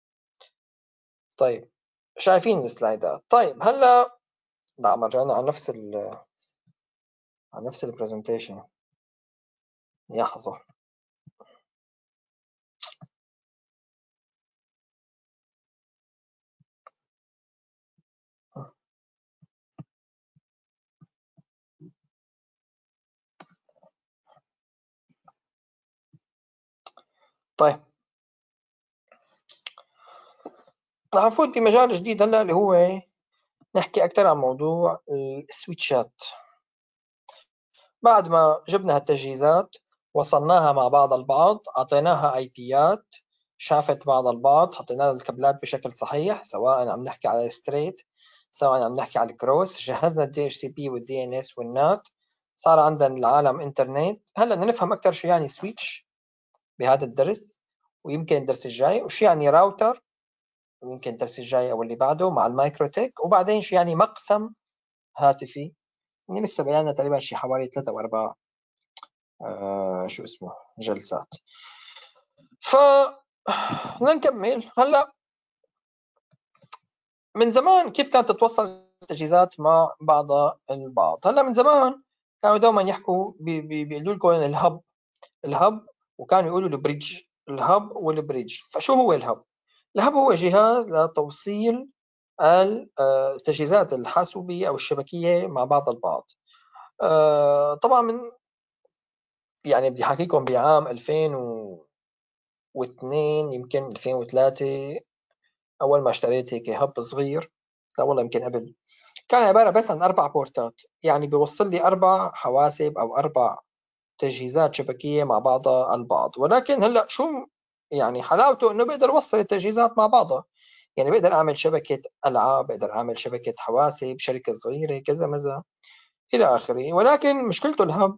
طيب شايفين السلايدات؟ طيب هلا نعم رجعنا على نفس ال على نفس البرزنتيشن. لحظة طيب رح نفوت بمجال جديد هلا اللي هو نحكي أكثر عن موضوع السويتشات. بعد ما جبنا هالتجهيزات وصلناها مع بعض البعض، أعطيناها اي بيات شافت بعض البعض، حطينا لها الكابلات بشكل صحيح سواء عم نحكي على الستريت سواء عم نحكي على الكروس، جهزنا الدي اتش سي بي والدي ان اس والنات، صار عندنا العالم انترنت. هلا بدنا نفهم اكثر شو يعني سويتش بهذا الدرس، ويمكن الدرس الجاي، وشو يعني راوتر ويمكن الدرس الجاي او اللي بعده مع المايكروتك، وبعدين شو يعني مقسم هاتفي. يعني لسه بيانا تقريبا شي حوالي ثلاثة او اربع آه شو اسمه جلسات. ف نكمل هلا. من زمان كيف كانت تتوصل التجهيزات مع بعضها البعض؟ هلا من زمان كانوا دوما يحكوا بيقولوا لكم الهب الهب وكانوا يقولوا البريدج، الهب والبريدج. فشو هو الهب؟ الهب هو جهاز لتوصيل التجهيزات الحاسوبية أو الشبكية مع بعض البعض. طبعا من يعني بدي أحكيكم بعام ألفين واثنين يمكن ألفين وثلاثة أول ما اشتريت هيك هب صغير، لا والله يمكن قبل، كان عبارة بس عن أربع بورتات، يعني بيوصل لي أربع حواسب أو أربع تجهيزات شبكية مع بعضها البعض. ولكن هلا شو يعني حلاوته إنه بقدر أوصل التجهيزات مع بعضها، يعني بقدر أعمل شبكة ألعاب، بقدر أعمل شبكة حواسب، شركة صغيرة كذا مزا إلى آخره. ولكن مشكلته الهب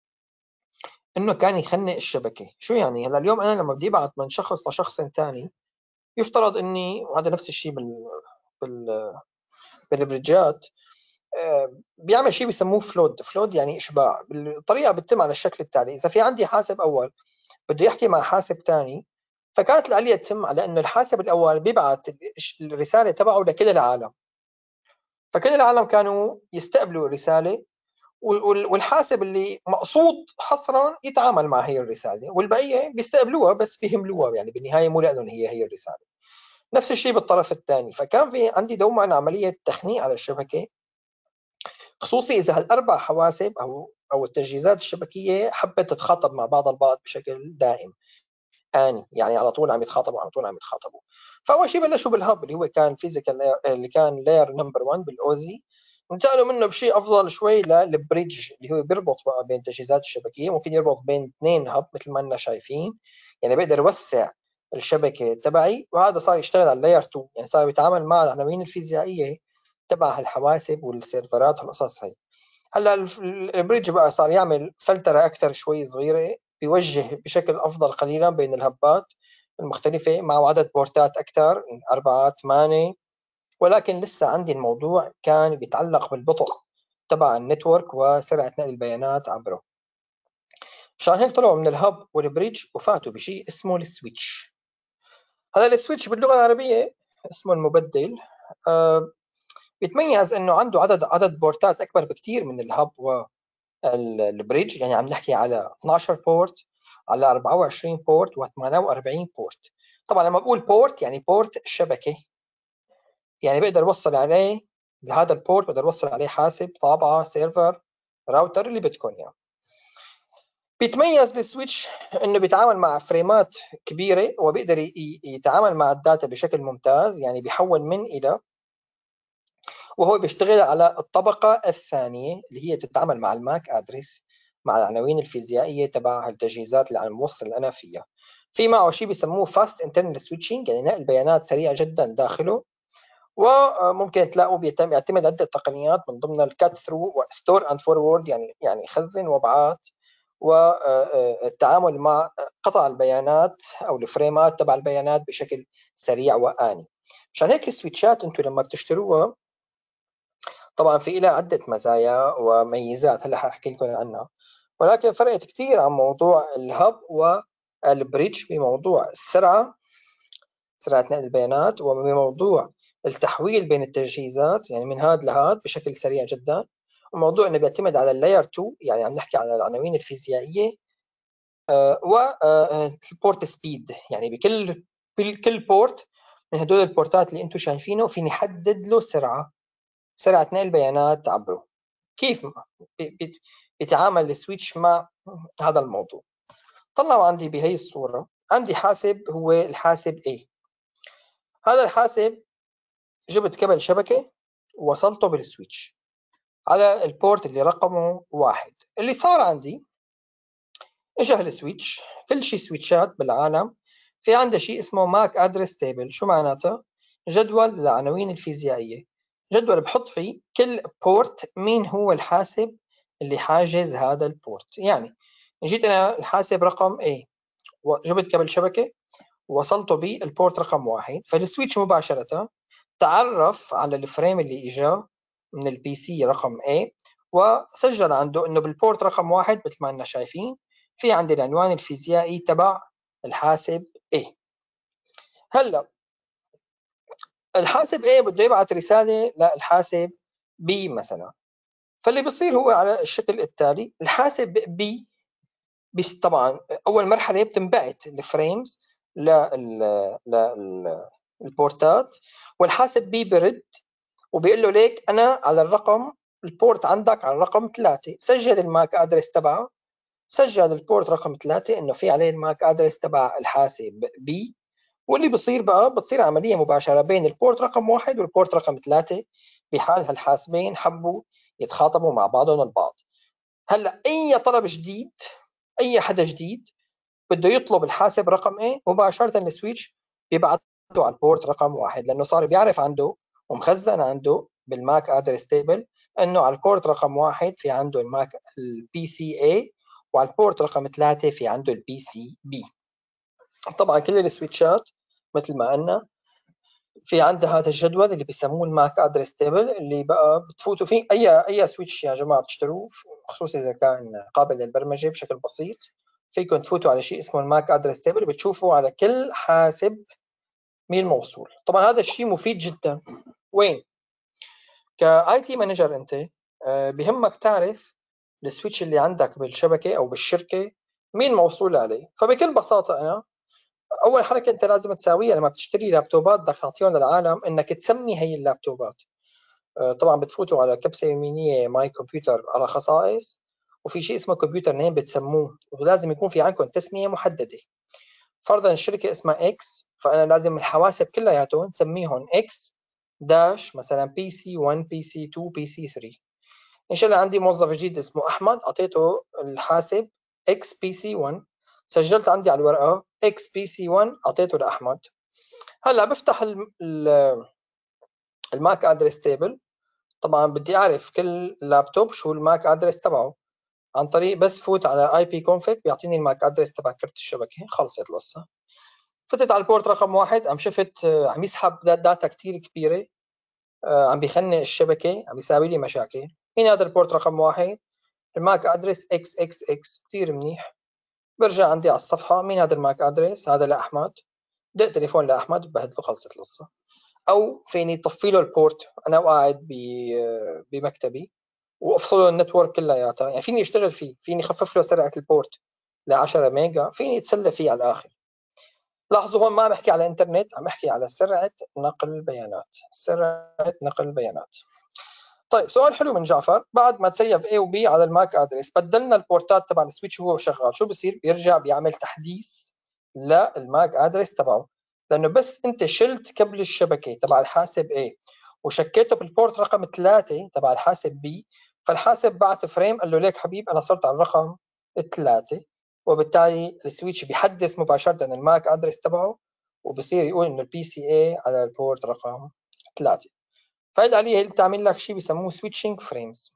إنه كان يخنق الشبكة. شو يعني؟ هلا اليوم أنا لما بدي أبعت من شخص لشخص ثاني، يفترض إني، وهذا نفس الشيء بال بال بالبريدجات، بيعمل شيء بيسموه فلود. فلود يعني إشباع. الطريقة بتتم على الشكل التالي: إذا في عندي حاسب أول بده يحكي مع حاسب ثاني، فكانت الآلية تتم على إنه الحاسب الأول بيبعت الرسالة تبعه لكل العالم، فكل العالم كانوا يستقبلوا الرسالة، والحاسب اللي مقصود حصرا يتعامل مع هي الرسالة، والبقية بيستقبلوها بس بيهملوها، يعني بالنهاية مو لأنهم هي هي الرسالة. نفس الشيء بالطرف الثاني. فكان في عندي دوما عملية تخنيق على الشبكة، خصوصي إذا هالأربع حواسب أو أو التجهيزات الشبكية حبت تتخاطب مع بعض البعض بشكل دائم آني، يعني على طول عم يتخاطبوا على طول عم يتخاطبوا. فأول شيء بلشوا بالهب اللي هو كان فيزيكال، اللي كان لاير نمبر واحد بالأوزي، انتقلوا منه بشيء أفضل شوي للبريدج اللي هو بيربط بقى بين التجهيزات الشبكية، ممكن يربط بين اثنين هب مثل ما لنا شايفين، يعني بيقدر يوسع الشبكة تبعي. وهذا صار يشتغل على اللاير اثنين، يعني صار يتعامل مع العناوين الفيزيائية تبع الحواسب والسيرفرات والقصص هي. هلا البريدج بقى صار يعمل فلترة أكثر شوي صغيرة، بيوجه بشكل أفضل قليلا بين الهبات المختلفة مع عدد بورتات أكثر، أربعة ثمانية. ولكن لسه عندي الموضوع كان بيتعلق بالبطء تبع النتورك وسرعة نقل البيانات عبره. مشان هيك طلعوا من الهب والبريدج وفاتوا بشيء اسمه السويتش. هذا السويتش باللغة العربية اسمه المبدل. أه بيتميز انه عنده عدد عدد بورتات اكبر بكثير من الهب والبريدج، يعني عم نحكي على اثناشر بورت، على أربعة وعشرين بورت و48 بورت. طبعا لما بقول بورت يعني بورت شبكه، يعني بقدر اوصل عليه لهذا البورت، بقدر اوصل عليه حاسب، طابعه، سيرفر، راوتر، اللي بدكم اياه. يعني بيتميز السويتش انه بيتعامل مع فريمات كبيره، وبيقدر يتعامل مع الداتا بشكل ممتاز، يعني بيحول من الى، وهو بيشتغل على الطبقة الثانية اللي هي تتعامل مع الماك ادريس، مع العناوين الفيزيائية تبع التجهيزات اللي عم موصل أنا فيها. في معه شيء بيسموه فاست انترنال سويتشنج، يعني نقل بيانات سريع جدا داخله. وممكن تلاقوا بيتم يعتمد عدة تقنيات من ضمن الكات ثرو وستور اند فورورد، يعني يعني خزن وابعات، والتعامل مع قطع البيانات او الفريمات تبع البيانات بشكل سريع وآني. عشان هيك السويتشات انتم لما بتشتروها طبعا في لها عدة مزايا وميزات هلا حاحكي لكم عنها، ولكن فرقت كثير عن موضوع الهب والبريدج بموضوع السرعة، سرعة نقل البيانات، وبموضوع التحويل بين التجهيزات، يعني من هاد لهاد بشكل سريع جدا. وموضوع انه بيعتمد على اللاير اثنين، يعني عم نحكي على العناوين الفيزيائية، آه والبورت سبيد، يعني بكل كل بورت من هدول البورتات اللي انتم شايفينه فيني حدد له سرعة سرعة نقل بيانات عبره. كيف بيتعامل السويتش مع هذا الموضوع؟ طلعوا عندي بهي الصورة، عندي حاسب هو الحاسب A. هذا الحاسب جبت كابل شبكة ووصلته بالسويتش على البورت اللي رقمه واحد. اللي صار عندي اجى السويتش، كل شيء سويتشات بالعالم في عنده شيء اسمه ماك ادرس تيبل. شو معناته؟ جدول العناوين الفيزيائية، جدول بحط فيه كل بورت مين هو الحاسب اللي حاجز هذا البورت. يعني جيت انا الحاسب رقم A وجبت كابل شبكة ووصلته بالبورت رقم واحد، فالسويتش مباشرة تعرف على الفريم اللي اجى من البي سي رقم A وسجل عنده انه بالبورت رقم واحد مثل ما اننا شايفين في عندي العنوان الفيزيائي تبع الحاسب A. هلا الحاسب A بده يبعث رسالة للحاسب B مثلا، فاللي بيصير هو على الشكل التالي. الحاسب B بس طبعا أول مرحلة بتنبعت الفريمز للبورتات، والحاسب B برد وبيقول له ليك أنا على الرقم البورت عندك على الرقم ثلاثة، سجل الماك ادرس تبعه، سجل البورت رقم ثلاثة انه في عليه الماك ادرس تبع الحاسب بي، واللي بصير بقى بتصير عملية مباشرة بين البورت رقم واحد والبورت رقم ثلاثة بحال هالحاسبين حبوا يتخاطبوا مع بعضهم البعض. هلا اي طلب جديد، اي حدا جديد بده يطلب الحاسب رقم ايه مباشرة السويتش بيبعته على البورت رقم واحد، لانه صار بيعرف عنده ومخزن عنده بالماك ادرس تيبل انه على البورت رقم واحد في عنده الماك البي سي اي، وعلى البورت رقم ثلاثة في عنده البي سي بي. طبعا كل السويتشات مثل ما قلنا في عندها هذا الجدول اللي بيسموه الماك ادرس تيبل، اللي بقى بتفوتوا فيه اي اي سويتش يا جماعه بتشتروه، خصوصا اذا كان قابل للبرمجه بشكل بسيط، فيكم تفوتوا على شيء اسمه الماك ادرس تيبل، بتشوفوا على كل حاسب مين موصول. طبعا هذا الشيء مفيد جدا. وين كاي تي مانجر انت بهمك تعرف السويتش اللي عندك بالشبكه او بالشركه مين موصول عليه. فبكل بساطه انا اول حركه انت لازم تساويها لما بتشتري لابتوبات بدك تعطيهم للعالم انك تسمي هي اللابتوبات. طبعا بتفوتوا على كبسه يمينيه ماي كمبيوتر على خصائص، وفي شيء اسمه كمبيوتر نيم بتسموه، ولازم يكون في عندكم تسميه محدده. فرضا الشركه اسمها اكس، فانا لازم الحواسب كلياتهم نسميهم اكس داش مثلا بي سي واحد بي سي اثنين بي سي ثلاثة. ان شاء الله عندي موظف جديد اسمه احمد، اعطيته الحاسب اكس بي سي واحد، سجلت عندي على الورقه اكس بي سي واحد اعطيته لاحمد. هلا بفتح الماك ادرس تيبل، طبعا بدي اعرف كل لابتوب شو الماك ادرس تبعه عن طريق بس فوت على اي بي كونفيج بيعطيني الماك ادرس تبع كرت الشبكه. خلصت القصه. فتت على البورت رقم واحد، عم شفت عم يسحب داتا كتير كبيره، عم بيخنق الشبكه، عم بيساوي لي مشاكل. مين هذا البورت رقم واحد؟ الماك ادرس اكس اكس اكس، كتير منيح. برجع عندي على الصفحه، مين هذا الماك ادرس؟ هذا لاحمد. دق تليفون لاحمد ببهدله، خلصت القصه. او فيني طفي له البورت انا وقاعد بمكتبي وافصله النتورك كلياتها، يعني فيني اشتغل فيه، فيني خفف له سرعه البورت ل عشرة ميجا، فيني اتسلى فيه على الاخر. لاحظوا هون ما عم احكي على انترنت، عم احكي على سرعه نقل البيانات، سرعه نقل البيانات. طيب سؤال حلو من جعفر، بعد ما تسيف A و B على الماك ادرس بدلنا البورتات تبع السويتش وهو شغال، شو بصير؟ بيرجع بيعمل تحديث للماك ادرس تبعه، لانه بس انت شلت كبل الشبكه تبع الحاسب A وشكيته بالبورت رقم ثلاثة تبع الحاسب B، فالحاسب بعت فريم قال له ليك حبيب انا صرت على الرقم ثلاثة، وبالتالي السويتش بيحدث مباشره الماك ادرس تبعه وبصير يقول انه البي سي اي على البورت رقم ثلاثة. فهي الآلية اللي بتعمل لك شيء بيسموه switching frames.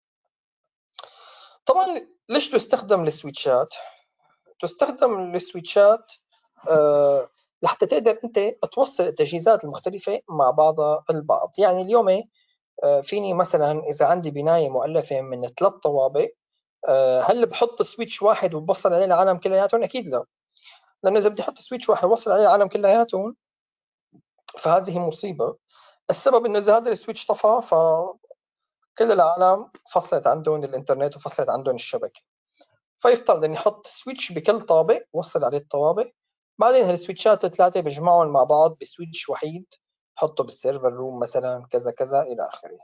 طبعا ليش تستخدم السويتشات؟ تستخدم السويتشات آه لحتى تقدر انت توصل التجهيزات المختلفه مع بعضها البعض. يعني اليوم آه فيني مثلا اذا عندي بنايه مؤلفه من ثلاث طوابق، آه هل بحط سويتش واحد وبوصل عليه العالم كلياتهم؟ اكيد لا، لانه اذا بدي احط سويتش واحد ووصل عليه العالم كلياتهم فهذه مصيبه. السبب انه اذا هذا السويتش طفى ف كل العالم فصلت عندهم الانترنت وفصلت عندهم الشبكه. فيفترض اني احط سويتش بكل طابق وصل عليه الطوابق، بعدين هالسويتشات الثلاثه بجمعهم مع بعض بسويتش وحيد حطه بالسيرفر روم مثلا كذا كذا الى اخره.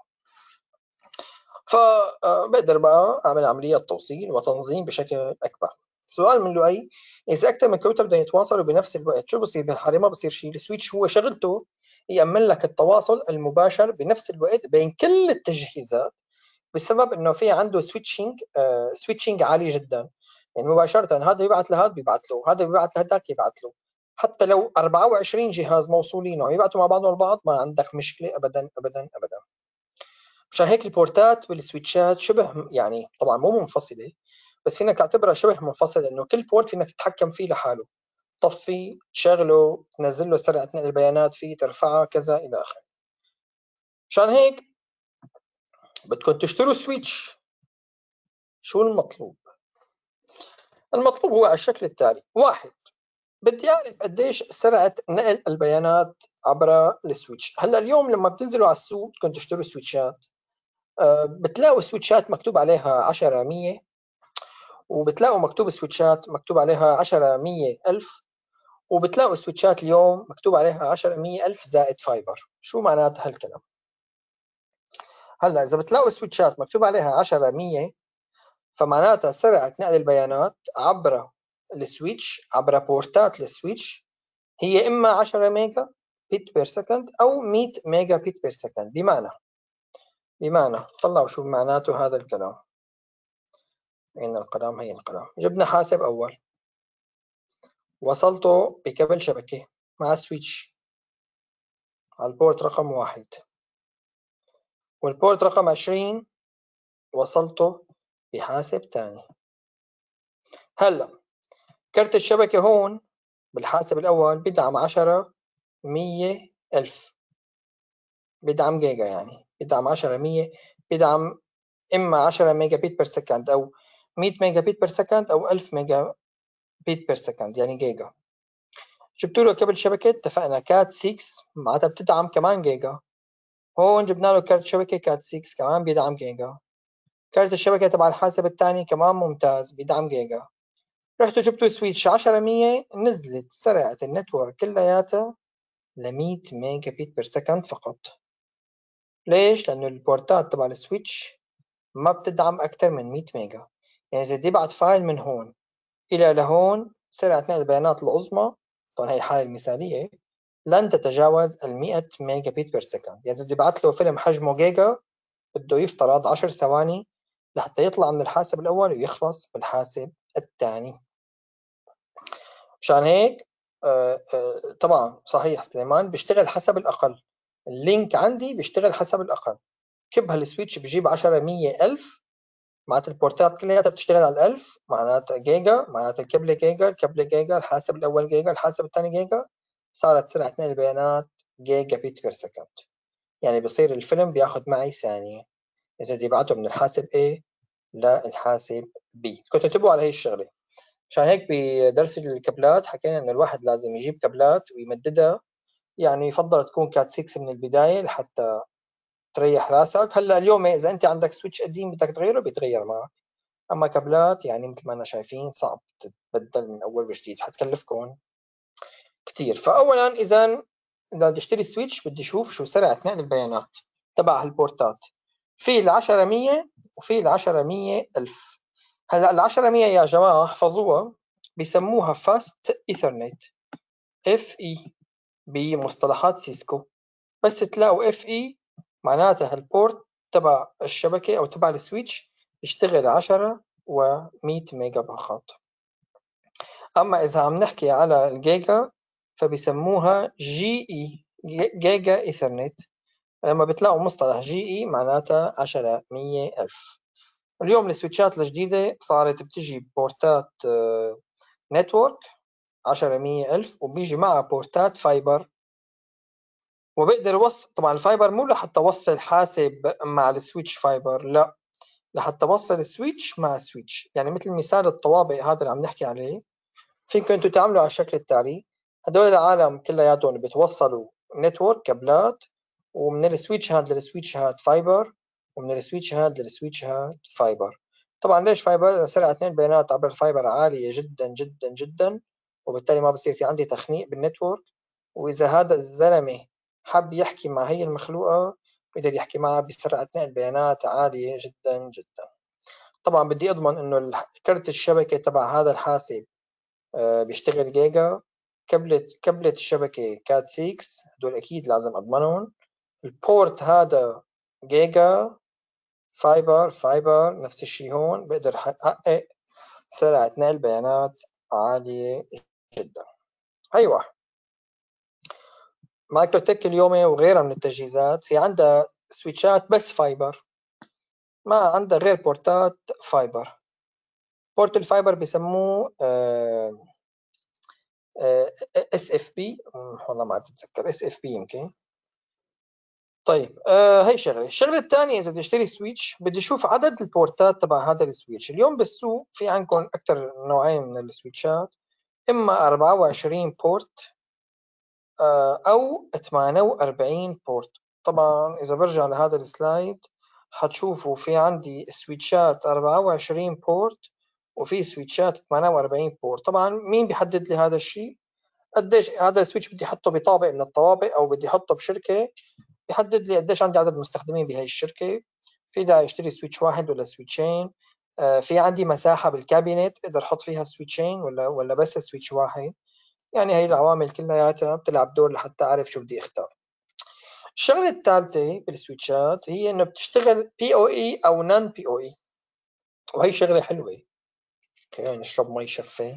فبقدر بقى اعمل عمليات توصيل وتنظيم بشكل اكبر. سؤال من لؤي، اذا اكثر من كمبيوتر بدهم يتواصلوا بنفس الوقت شو بصير بالحاله؟ ما بصير شيء، السويتش هو شغلته يأمن لك التواصل المباشر بنفس الوقت بين كل التجهيزات، بسبب انه في عنده سويتشنج آه سويتشنج عالي جدا. يعني مباشره هذا يبعث لهذا بيبعث له، هذا بيبعث لهذاك يبعث له، حتى لو أربعة وعشرين جهاز موصولين وعم يبعثوا مع بعضهم البعض ما عندك مشكله ابدا ابدا ابدا. مشان هيك البورتات بالسويتشات شبه يعني طبعا مو منفصله، بس فينك تعتبرها شبه منفصله، انه كل بورت فينك تتحكم فيه لحاله، تطفي، تشغله، تنزل له سرعه نقل البيانات فيه، ترفعها كذا الى اخره. مشان هيك بدكم تشتروا سويتش. شو المطلوب؟ المطلوب هو على الشكل التالي: واحد، بدي أعرف قديش سرعة نقل البيانات عبر السويتش. هلا اليوم لما بتنزلوا على السوق بدكم تشتروا سويتشات، أه بتلاقوا سويتشات مكتوب عليها عشرة مية، وبتلاقوا مكتوب سويتشات مكتوب عليها عشرة مية ألف، وبتلاقوا سويتشات اليوم مكتوب عليها عشرة مية ألف زائد فايبر. شو معنات هالكلام؟ هلا إذا بتلاقوا سويتشات مكتوب عليها عشرة مية، فمعناتها سرعة نقل البيانات عبر السويتش، عبر بورتات السويتش، هي إما عشرة ميجا بت بير سكند أو مية ميجا بت بير سكند. بمعنى بمعنى طلعوا شو معناته هذا الكلام. أين القلم؟ هي القلم. جبنا حاسب أول، وصلته بكابل شبكة مع سويتش على البورت رقم واحد، والبورت رقم عشرين وصلته بحاسب تاني. هلا كرت الشبكة هون بالحاسب الأول بدعم عشرة مية ألف، بدعم جيجا، يعني بدعم عشرة مية، بدعم إما عشرة ميجا بت بير سكند أو مية ميجا بت بير سكند أو ألف ميجا بت بير سكند، يعني جيجا. جبت له كابل شبكة، اتفقنا كات ستة معناتها بتدعم كمان جيجا. هون جبنا له كارت شبكة كات ستة كمان بيدعم جيجا. كارت الشبكة تبع الحاسب الثاني كمان ممتاز بيدعم جيجا. رحتوا جبتوا سويتش عشرة مية، نزلت سرعة النتورك كلياتها ل مية ميجا بت بير سكند فقط. ليش؟ لأنه البورتات تبع السويتش ما بتدعم أكثر من مية ميجا. يعني إذا بدي أبعت فايل من هون إلى لهون، سرعة نقل البيانات العظمى، طبعا هي الحالة المثالية، لن تتجاوز ال مية ميجا بت بير سكند. يعني إذا بدي أبعت له فيلم حجمه جيجا بده يفترض عشر ثواني لحتى يطلع من الحاسب الأول ويخلص بالحاسب الثاني. مشان هيك آه آه طبعا صحيح سليمان بيشتغل حسب الأقل. اللينك عندي بيشتغل حسب الأقل. كب هالسويتش بجيب عشرة مية ألف، معناتها البورتات كلياتها بتشتغل على الألف، معناتها جيجا، معناتها الكبلة جيجا، الكبلة جيجا، الحاسب الأول جيجا، الحاسب الثاني جيجا، صارت سرعة نقل البيانات جيجا بت بير سكند. يعني بصير الفيلم بياخد معي ثانية إذا بدي أبعته من الحاسب A للحاسب B. كنتوا انتبهوا على هي الشغلة. عشان هيك بدرس الكابلات حكينا إنه الواحد لازم يجيب كابلات ويمددها، يعني يفضل تكون كات ستة من البداية لحتى تريح راسك. هلا اليوم إذا أنت عندك سويتش قديم بدك تغيره بيتغير معك، أما كابلات يعني مثل ما أنا شايفين صعب تتبدل من أول وجديد، حتكلفكم كتير. فأولا إذا إذا بدي أشتري سويتش بدي أشوف شو سرعة نقل البيانات تبع هالبورتات. في ال عشرة مية وفي ال عشرة مية ألف. هلا ال عشرة مية يا جماعة احفظوها، بيسموها فاست إيثرنت، اف اي، بمصطلحات سيسكو. بس تلاقوا اف اي معناتها البورت تبع الشبكة أو تبع السويتش يشتغل عشرة و100 ميجا فقط. أما إذا عم نحكي على الجيجا فبيسموها جي اي، جيجا إيثرنت. لما بتلاقوا مصطلح جي اي معناتها عشرة مية ألف. اليوم السويتشات الجديدة صارت بتجي بورتات نتورك عشرة مية ألف وبيجي معها بورتات فايبر، وبقدر وصل. طبعا الفايبر مو لحتى وصل حاسب مع السويتش فايبر، لا، لحتى وصل السويتش مع السويتش. يعني مثل مثال الطوابق هذا اللي عم نحكي عليه، فيكم انتم تعملوا على الشكل التالي. هدول العالم كلياتهم بتوصلوا نتورك كابلات، ومن السويتش هاد للسويتش هاد فايبر، ومن السويتش هاد للسويتش هاد فايبر. طبعا ليش فايبر؟ سرعة نقل البيانات عبر الفايبر عالية جدا جدا جدا، وبالتالي ما بصير في عندي تخنيق بالنتورك. وإذا هذا الزلمة حب يحكي مع هي المخلوقة بيقدر يحكي معها بسرعة نقل بيانات عالية جدا جدا. طبعا بدي أضمن إنه كرت الشبكة تبع هذا الحاسب بيشتغل جيجا. كبلة كبلة الشبكة كات ستة، هدول أكيد لازم أضمنهم. البورت هذا جيجا، فايبر فايبر نفس الشيء. هون بقدر أحقق سرعة نقل بيانات عالية جدا. أيوة، مايكروتك اليوم وغيرها من التجهيزات في عندها سويتشات بس فايبر، ما عندها غير بورتات فايبر. بورت الفايبر بيسموه اس اف بي، والله ما اتذكر، اس اف بي يمكن. طيب آه هي شغله. الشغله الثانيه اذا بدي اشتري سويتش بدي اشوف عدد البورتات تبع هذا السويتش. اليوم بالسوق في عندكم اكثر نوعين من السويتشات، إما أربعة وعشرين بورت أو ثمانية وأربعين بورت. طبعا إذا برجع لهذا السلايد حتشوفوا في عندي سويتشات أربعة وعشرين بورت وفي سويتشات ثمانية وأربعين بورت. طبعا مين بيحدد لي هذا الشيء؟ قديش هذا السويتش بدي احطه بطابق من الطوابق او بدي احطه بشركه، بيحدد لي قديش عندي عدد مستخدمين بهي الشركه، في داعي اشتري سويتش واحد ولا سويتشين، آه في عندي مساحه بالكابينت اقدر احط فيها سويتشين ولا ولا بس سويتش واحد. يعني هي العوامل كلياتها بتلعب دور لحتى اعرف شو بدي اختار. الشغله الثالثه بالسويتشات هي انه بتشتغل بي او اي او نون بي او اي، وهي شغله حلوه. خلينا نشرب مي شفه.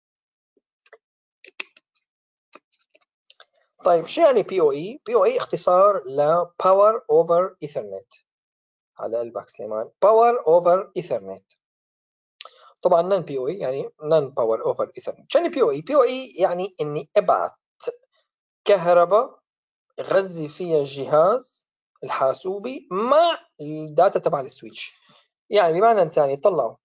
طيب شو يعني بي او اي؟ بي او اي اختصار ل Power over Ethernet. على قلبك سليمان. Power over Ethernet. طبعا نون بي او اي يعني نون باور اوفر ايثرنت. شو يعني بي او اي؟ بي او اي يعني اني ابعت كهرباء غذي فيها الجهاز الحاسوبي مع الداتا تبع السويتش. يعني بمعنى ثاني طلعوا،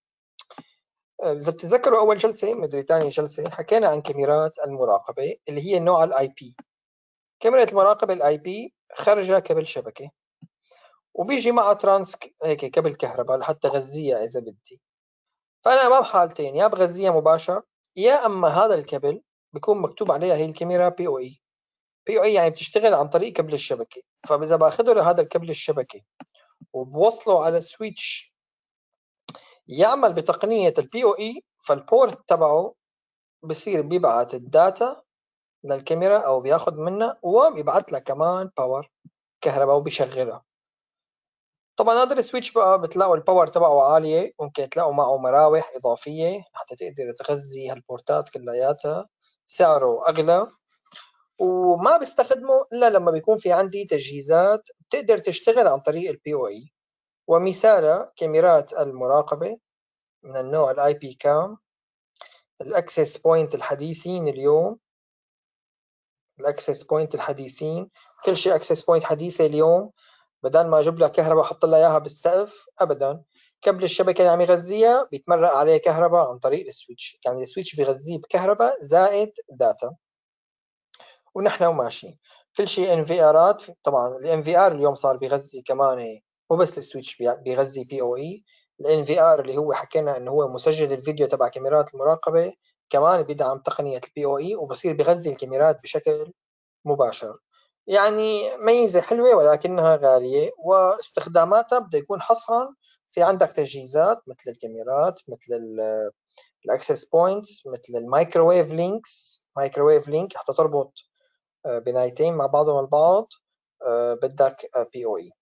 اذا بتتذكروا اول جلسه مدري ثاني جلسه حكينا عن كاميرات المراقبه اللي هي نوع الاي بي. كاميرا المراقبه الاي بي خارجه كبل شبكه وبيجي معها ترانس هيك كبل كهرباء لحتى غذيها اذا بدي. فانا امام حالتين، يا بغذيها مباشر يا اما هذا الكبل بيكون مكتوب عليها هي الكاميرا بي او اي. بي او اي يعني بتشتغل عن طريق كبل الشبكه. فاذا باخذه لهذا الكبل الشبكه وبوصله على سويتش يعمل بتقنيه البي او اي، فالبورت تبعه بصير بيبعت الداتا للكاميرا او بياخذ منها وبيبعت لها كمان باور كهرباء وبيشغلها. طبعا هذا السويتش بقى بتلاقوا الباور تبعه عاليه، ممكن تلاقوا معه مراوح اضافيه حتى تقدر تغذي هالبورتات كلياتها، سعره اغلى وما بستخدمه الا لما بيكون في عندي تجهيزات بتقدر تشتغل عن طريق البي او اي، ومثالها كاميرات المراقبه من النوع الاي بي كام، الاكسس بوينت الحديثين اليوم. الاكسس بوينت الحديثين كل شيء اكسس بوينت حديثه اليوم، بدل ما اجيب لها كهرباء احط لها اياها بالسقف ابدا، كبل الشبكه اللي عم يغذيها بيتمرق عليه كهرباء عن طريق السويتش، يعني السويتش بيغذيه بكهرباء زائد داتا ونحن وماشيين. كل شيء ان في ارات. طبعا الان في ار اليوم صار بيغذي كمان، مو بس السويتش بيغذي بي او اي، الان في ار اللي هو حكينا انه هو مسجل الفيديو تبع كاميرات المراقبه كمان بيدعم تقنيه البي او اي وبصير بيغذي الكاميرات بشكل مباشر. يعني ميزة حلوة ولكنها غالية، واستخداماتها بده يكون حصرا في عندك تجهيزات مثل الكاميرات، مثل الاكسس بوينتس، مثل المايكروويف لينكس. مايكروويف لينك حتى تربط بنايتين مع بعضهم البعض بدك بي او اي.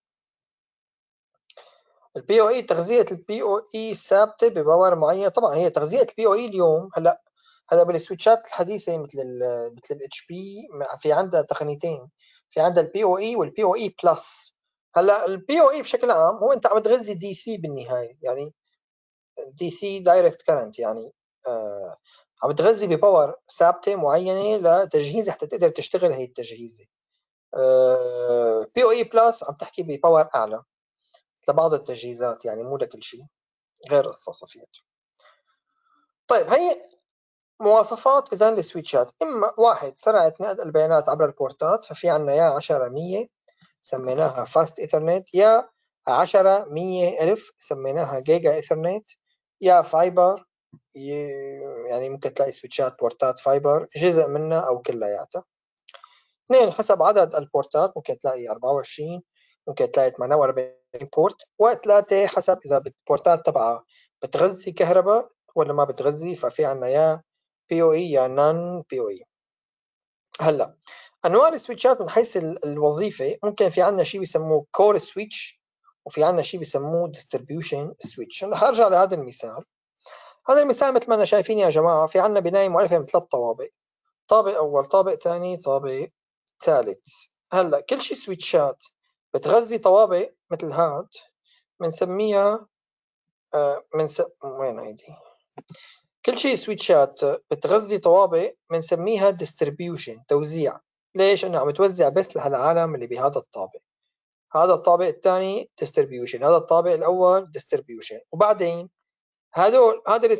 البي او اي تغذية البي او اي ثابتة بباور معين. طبعا هي تغذية البي او اي اليوم هلا هذا بالسويتشات الحديثه مثل ال مثل الاتش بي في عندها تقنيتين، في عندها البي او اي والبي او اي بلس. هلا البي او اي بشكل عام هو انت عم تغذي دي سي بالنهايه، يعني دي سي دايركت كرنت، يعني آه عم تغذي بباور ثابته معينه لتجهيزه حتى تقدر تشتغل هي التجهيزه. آه بي او اي بلس عم تحكي بباور اعلى لبعض التجهيزات، يعني مو لكل شيء، غير قصه صفيت. طيب هي مواصفات إذا السويتشات، إما واحد سرعة نقل البيانات عبر البورتات، ففي عنا يا عشرة مية سميناها فاست إيثرنت، يا عشرة مية ألف سميناها جيجا إيثرنت، يا فايبر، يعني ممكن تلاقي سويتشات بورتات فايبر جزء منها أو كلياتها. اثنين حسب عدد البورتات ممكن تلاقي أربعة وعشرين، ممكن تلاقي ثمانية وأربعين بورت، وثلاثة حسب إذا البورتات تبعها بتغذي كهرباء ولا ما بتغذي، ففي عنا يا بي او اي يا نون بي او اي. هلا انواع السويتشات من حيث الوظيفه، ممكن في عندنا شيء بيسموه كور سويتش وفي عندنا شيء بيسموه ديستريبيوشن سويتش. رح ارجع لهذا المثال. هذا المثال مثل ما انا شايفين يا جماعه، في عندنا بنايه مؤلفه من ثلاث طوابق، طابق اول، طابق ثاني، طابق ثالث. هلا كل شيء سويتشات بتغذي طوابق مثل هاد بنسميها آه من س... وين هيدي؟ كل شيء سويتشات بتغذي طوابق بنسميها ديستريبيوشن، توزيع. ليش؟ انه عم توزع بس لهالعالم اللي بهذا الطابق. هذا الطابق الثاني ديستريبيوشن، هذا الطابق الاول ديستريبيوشن، وبعدين هذول هذا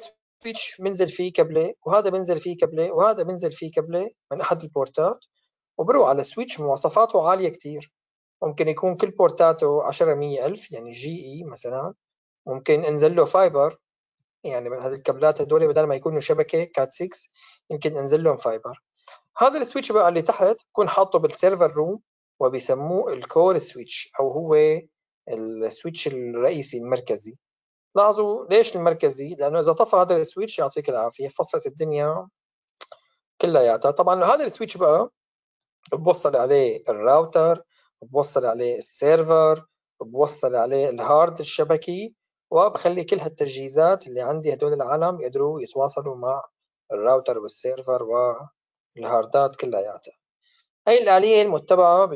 السويتش بنزل فيه كابلة، وهذا بنزل فيه كابلة، وهذا بنزل فيه كابلة من أحد البورتات، وبروح على سويتش مواصفاته عالية كتير. ممكن يكون كل بورتاته عشرة مية ألف يعني جي إي مثلا، ممكن انزل له فايبر، يعني هذه الكابلات هدول بدل ما يكونوا شبكة كات ستة يمكن انزل لهم فايبر. هذا السويتش بقى اللي تحت بكون حاطه بالسيرفر روم، وبيسموه الكور سويتش، أو هو السويتش الرئيسي المركزي. لاحظوا ليش المركزي؟ لأنه إذا طفى هذا السويتش يعطيك العافية، فصلت الدنيا كلياتها. طبعا هذا السويتش بقى بوصل عليه الراوتر، بوصل عليه السيرفر، بوصل عليه الهارد الشبكي، وبخلي كل هالتجهيزات اللي عندي هدول العالم يقدروا يتواصلوا مع الراوتر والسيرفر والهاردات كلياتها. هاي الآلية المتبعة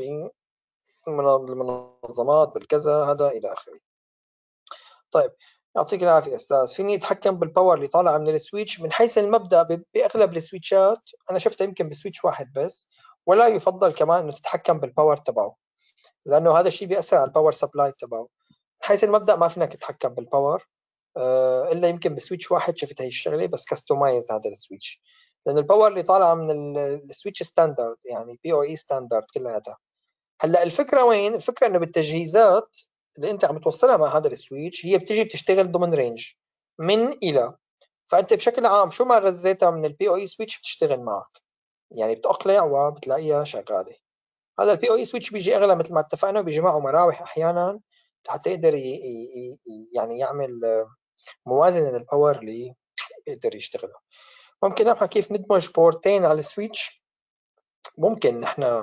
بالمنظمات بالكذا هذا إلى آخره. طيب يعطيك العافية أستاذ. فيني أتحكم بالباور اللي طالعة من السويتش؟ من حيث المبدأ بأغلب السويتشات أنا شفتها يمكن بسويتش واحد بس، ولا يفضل كمان إنه تتحكم بالباور تبعه، لأنه هذا الشيء بيأثر على الباور سبلاي تبعه. من حيث المبدأ ما فينك تتحكم بالباور أه إلا يمكن بسويتش واحد شفت هاي الشغلة، بس كستومايز هذا السويتش، لأن الباور اللي طالعة من السويتش ستاندرد يعني بي او اي ستاندرد كلياتها. هلا الفكرة وين؟ الفكرة إنه بالتجهيزات اللي أنت عم توصلها مع هذا السويتش هي بتجي بتشتغل ضمن رينج من إلى، فأنت بشكل عام شو ما غزيتها من البي او اي سويتش بتشتغل معك، يعني بتقلع وبتلاقيها شغالة. هذا البي او اي سويتش بيجي أغلى مثل ما اتفقنا، بيجي معه مراوح أحيانا حتى يقدر يعني يعمل موازنة للباور اللي يقدر يشتغله. ممكن نبحث كيف ندمج بورتين على السويتش. ممكن نحن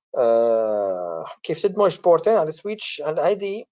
آه كيف تدمج بورتين على السويتش. هلا هيدي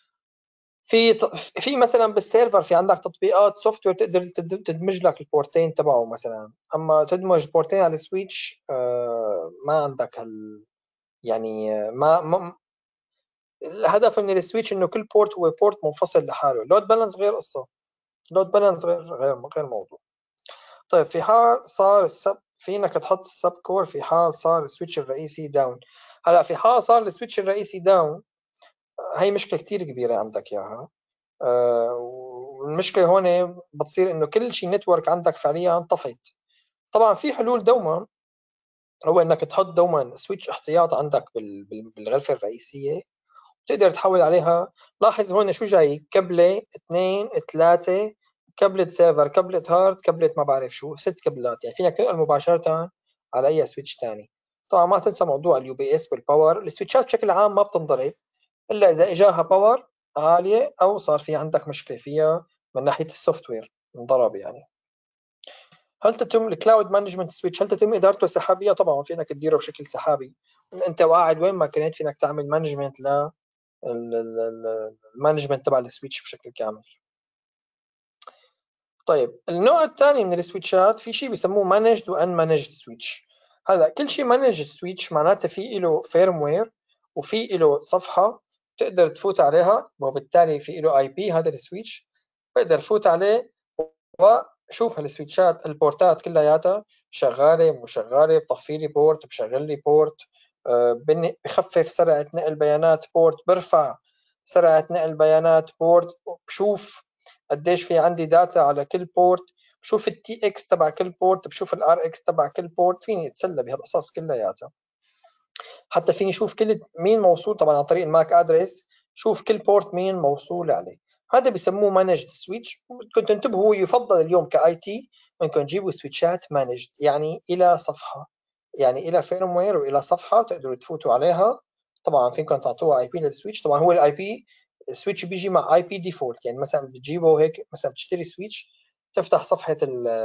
في في مثلا بالسيرفر في عندك تطبيقات سوفت وير تقدر تدمج لك البورتين تبعه مثلا، اما تدمج بورتين على السويتش آه ما عندك هال يعني ما, ما الهدف من السويتش انه كل بورت هو بورت منفصل لحاله. لود بالانس غير قصه، لود بالانس غير غير غير موضوع. طيب في حال صار السب فينك تحط السب كور في حال صار السويتش الرئيسي داون. هلا في حال صار السويتش الرئيسي داون هي مشكله كتير كبيره عندك اياها. آه والمشكله هون بتصير انه كل شيء نتورك عندك فعليا طفت. طبعا في حلول دوما، هو انك تحط دوما سويتش احتياط عندك بالغرفه الرئيسيه تقدر تحول عليها. لاحظ هون شو جاي، كبله اثنين ثلاثه، كبله سيرفر، كبله هارد، كبله ما بعرف شو، ست كبلات، يعني فينك تنقل مباشره على اي سويتش ثاني. طبعا ما تنسى موضوع اليو بي اس والباور. السويتشات بشكل عام ما بتنضرب الا اذا اجاها باور عاليه او صار في عندك مشكله فيها من ناحيه السوفت وير انضرب يعني. هل تتم الكلاود مانجمنت سويتش؟ هل تتم ادارته سحابيه؟ طبعا فينك تديره بشكل سحابي، انت وقاعد وين ما كنت فينك تعمل مانجمنت ل المانجمنت تبع السويتش بشكل كامل. طيب النوع الثاني من السويتشات في شيء بيسموه مانجد وان مانجد سويتش. هذا كل شيء مانجد سويتش معناته في له فيرموير وفي له صفحه تقدر تفوت عليها، وبالتالي في له اي بي. هذا السويتش بقدر فوت عليه وشوف هالسويتشات البورتات كلياتها شغاله مو شغاله، بطفي لي بورت، بشغل لي بورت، بخفف سرعه نقل بيانات بورت، برفع سرعه نقل بيانات بورت، بشوف قديش في عندي داتا على كل بورت، بشوف التي اكس تبع كل بورت، بشوف الار اكس تبع كل بورت. فيني اتسلى بهالقصص كلياتها. حتى فيني اشوف كل مين موصول طبعا عن طريق الماك ادرس، شوف كل بورت مين موصول عليه. هذا بيسموه مانجد سويتش. بدكم تنتبهوا يفضل اليوم كاي تي انكم تجيبوا سويتشات مانجد، يعني الى صفحه، يعني الى فيرموير والى صفحه تقدروا تفوتوا عليها. طبعا فيكم تعطوها اي بي للسويتش. طبعا هو الاي بي السويتش بيجي مع اي بي ديفولت، يعني مثلا بتجيبه هيك مثلا بتشتري سويتش تفتح صفحه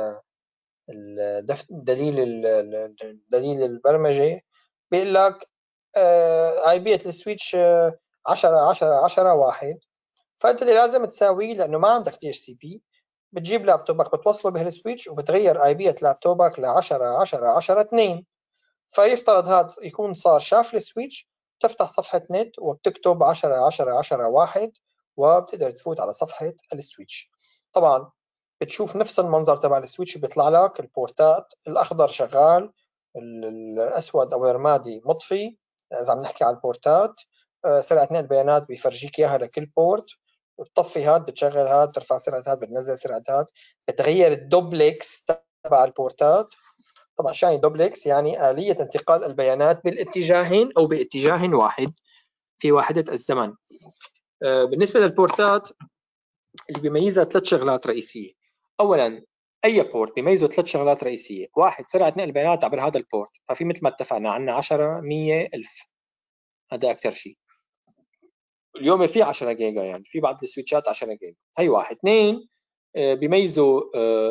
الدليل دليل البرمجه بيقول لك اي بي السويتش عشرة عشرة عشرة واحد. فانت اللي لازم تساويه لانه ما عندك دي اتش سي بي، بتجيب لابتوبك بتوصله بهالسويتش وبتغير اي بي لابتوبك ل عشرة عشرة عشرة اثنين. فيفترض هذا يكون صار شاف السويتش، تفتح صفحه نت وبتكتب عشرة عشرة عشرة واحد وبتقدر تفوت على صفحه السويتش. طبعا بتشوف نفس المنظر تبع السويتش، بيطلع لك البورتات الاخضر شغال، الاسود او الرمادي مطفي اذا عم نحكي على البورتات. سرعه نقل البيانات بيفرجيك اياها لكل بورت، بتطفي هاد، بتشغل هاد، بترفع سرعة هاد، بتنزل سرعة هاد، بتغير الدوبلكس تبع البورتات. طبعا شو يعني دوبلكس؟ يعني آلية انتقال البيانات بالاتجاهين أو باتجاه واحد في واحدة الزمن. بالنسبة للبورتات اللي بيميزها ثلاث شغلات رئيسية. أولا أي بورت بيميزه ثلاث شغلات رئيسية. واحد، سرعة نقل البيانات عبر هذا البورت، ففي مثل ما اتفقنا عندنا عشرة، مية، ألف، هذا أكثر شيء. اليوم في عشرة جيجا، يعني في بعض السويتشات عشرة جيجا. هي واحد. اثنين، بيميزوا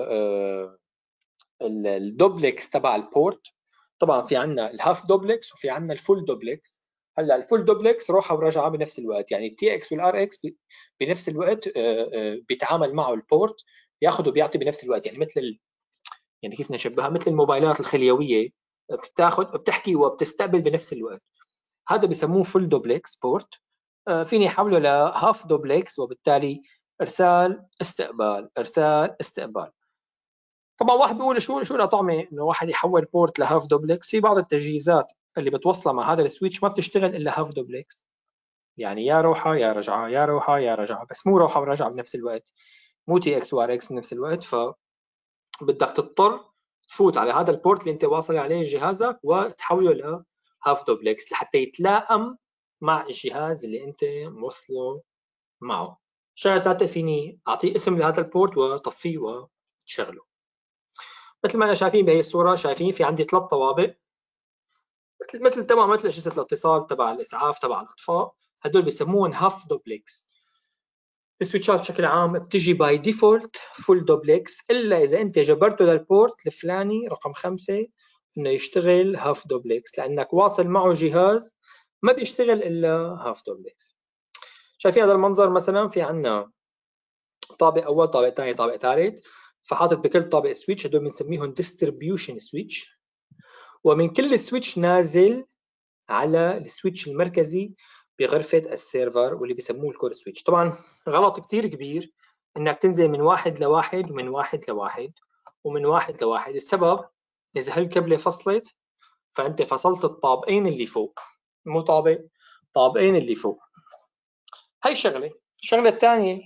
الدوبلكس تبع البورت. طبعا في عندنا الهاف دوبلكس وفي عندنا الفول دوبلكس. هلا الفول دوبلكس روحه ورجعه بنفس الوقت، يعني التي اكس والار اكس بنفس الوقت بيتعامل معه البورت، بياخذ وبيعطي بنفس الوقت. يعني مثل ال... يعني كيف نشبهها؟ مثل الموبايلات الخليويه، بتاخذ بتحكي وبتستقبل بنفس الوقت. هذا بسموه فول دوبلكس بورت. فيني احوله لهاف دوبلكس، وبالتالي ارسال استقبال ارسال استقبال. طبعا واحد بيقول شو شو الأطعمة انه واحد يحول بورت لهاف دوبلكس؟ في بعض التجهيزات اللي بتوصلها مع هذا السويتش ما بتشتغل الا هاف دوبلكس، يعني يا روحه يا رجعه، يا روحه يا رجعه، بس مو روحه ورجعه بنفس الوقت، مو تي اكس وار اكس بنفس الوقت. فبدك تضطر تفوت على هذا البورت اللي انت واصل عليه جهازك وتحوله لهاف دوبلكس لحتى يتلائم مع الجهاز اللي انت موصله معه. شغله ثالثه، فيني اعطيه اسم لهذا البورت وطفيه وتشغله. مثل ما احنا شايفين بهي الصوره، شايفين في عندي ثلاث طوابق، مثل مثل تمام مثل اجهزه الاتصال تبع الاسعاف تبع الاطفاء. هدول بسموهم هاف دوبلكس. السويتشات بشكل عام بتجي باي ديفولت فول دوبلكس، الا اذا انت جبرته للبورت الفلاني رقم خمسة انه يشتغل هاف دوبلكس، لانك واصل معه جهاز ما بيشتغل الا هاف دوبلكس. شايفين هذا المنظر؟ مثلا في عندنا طابق اول، طابق ثاني، طابق ثالث، فحاطط بكل طابق سويتش، هدول بنسميهم ديستريبيوشن سويتش. ومن كل سويتش نازل على السويتش المركزي بغرفة السيرفر واللي بيسموه الكور سويتش. طبعا غلط كتير كبير انك تنزل من واحد لواحد ومن واحد لواحد ومن واحد لواحد. السبب اذا هالكبلة فصلت فانت فصلت الطابقين اللي فوق، مو طابق، طابقين اللي فوق. هاي شغلة. الشغلة الثانية،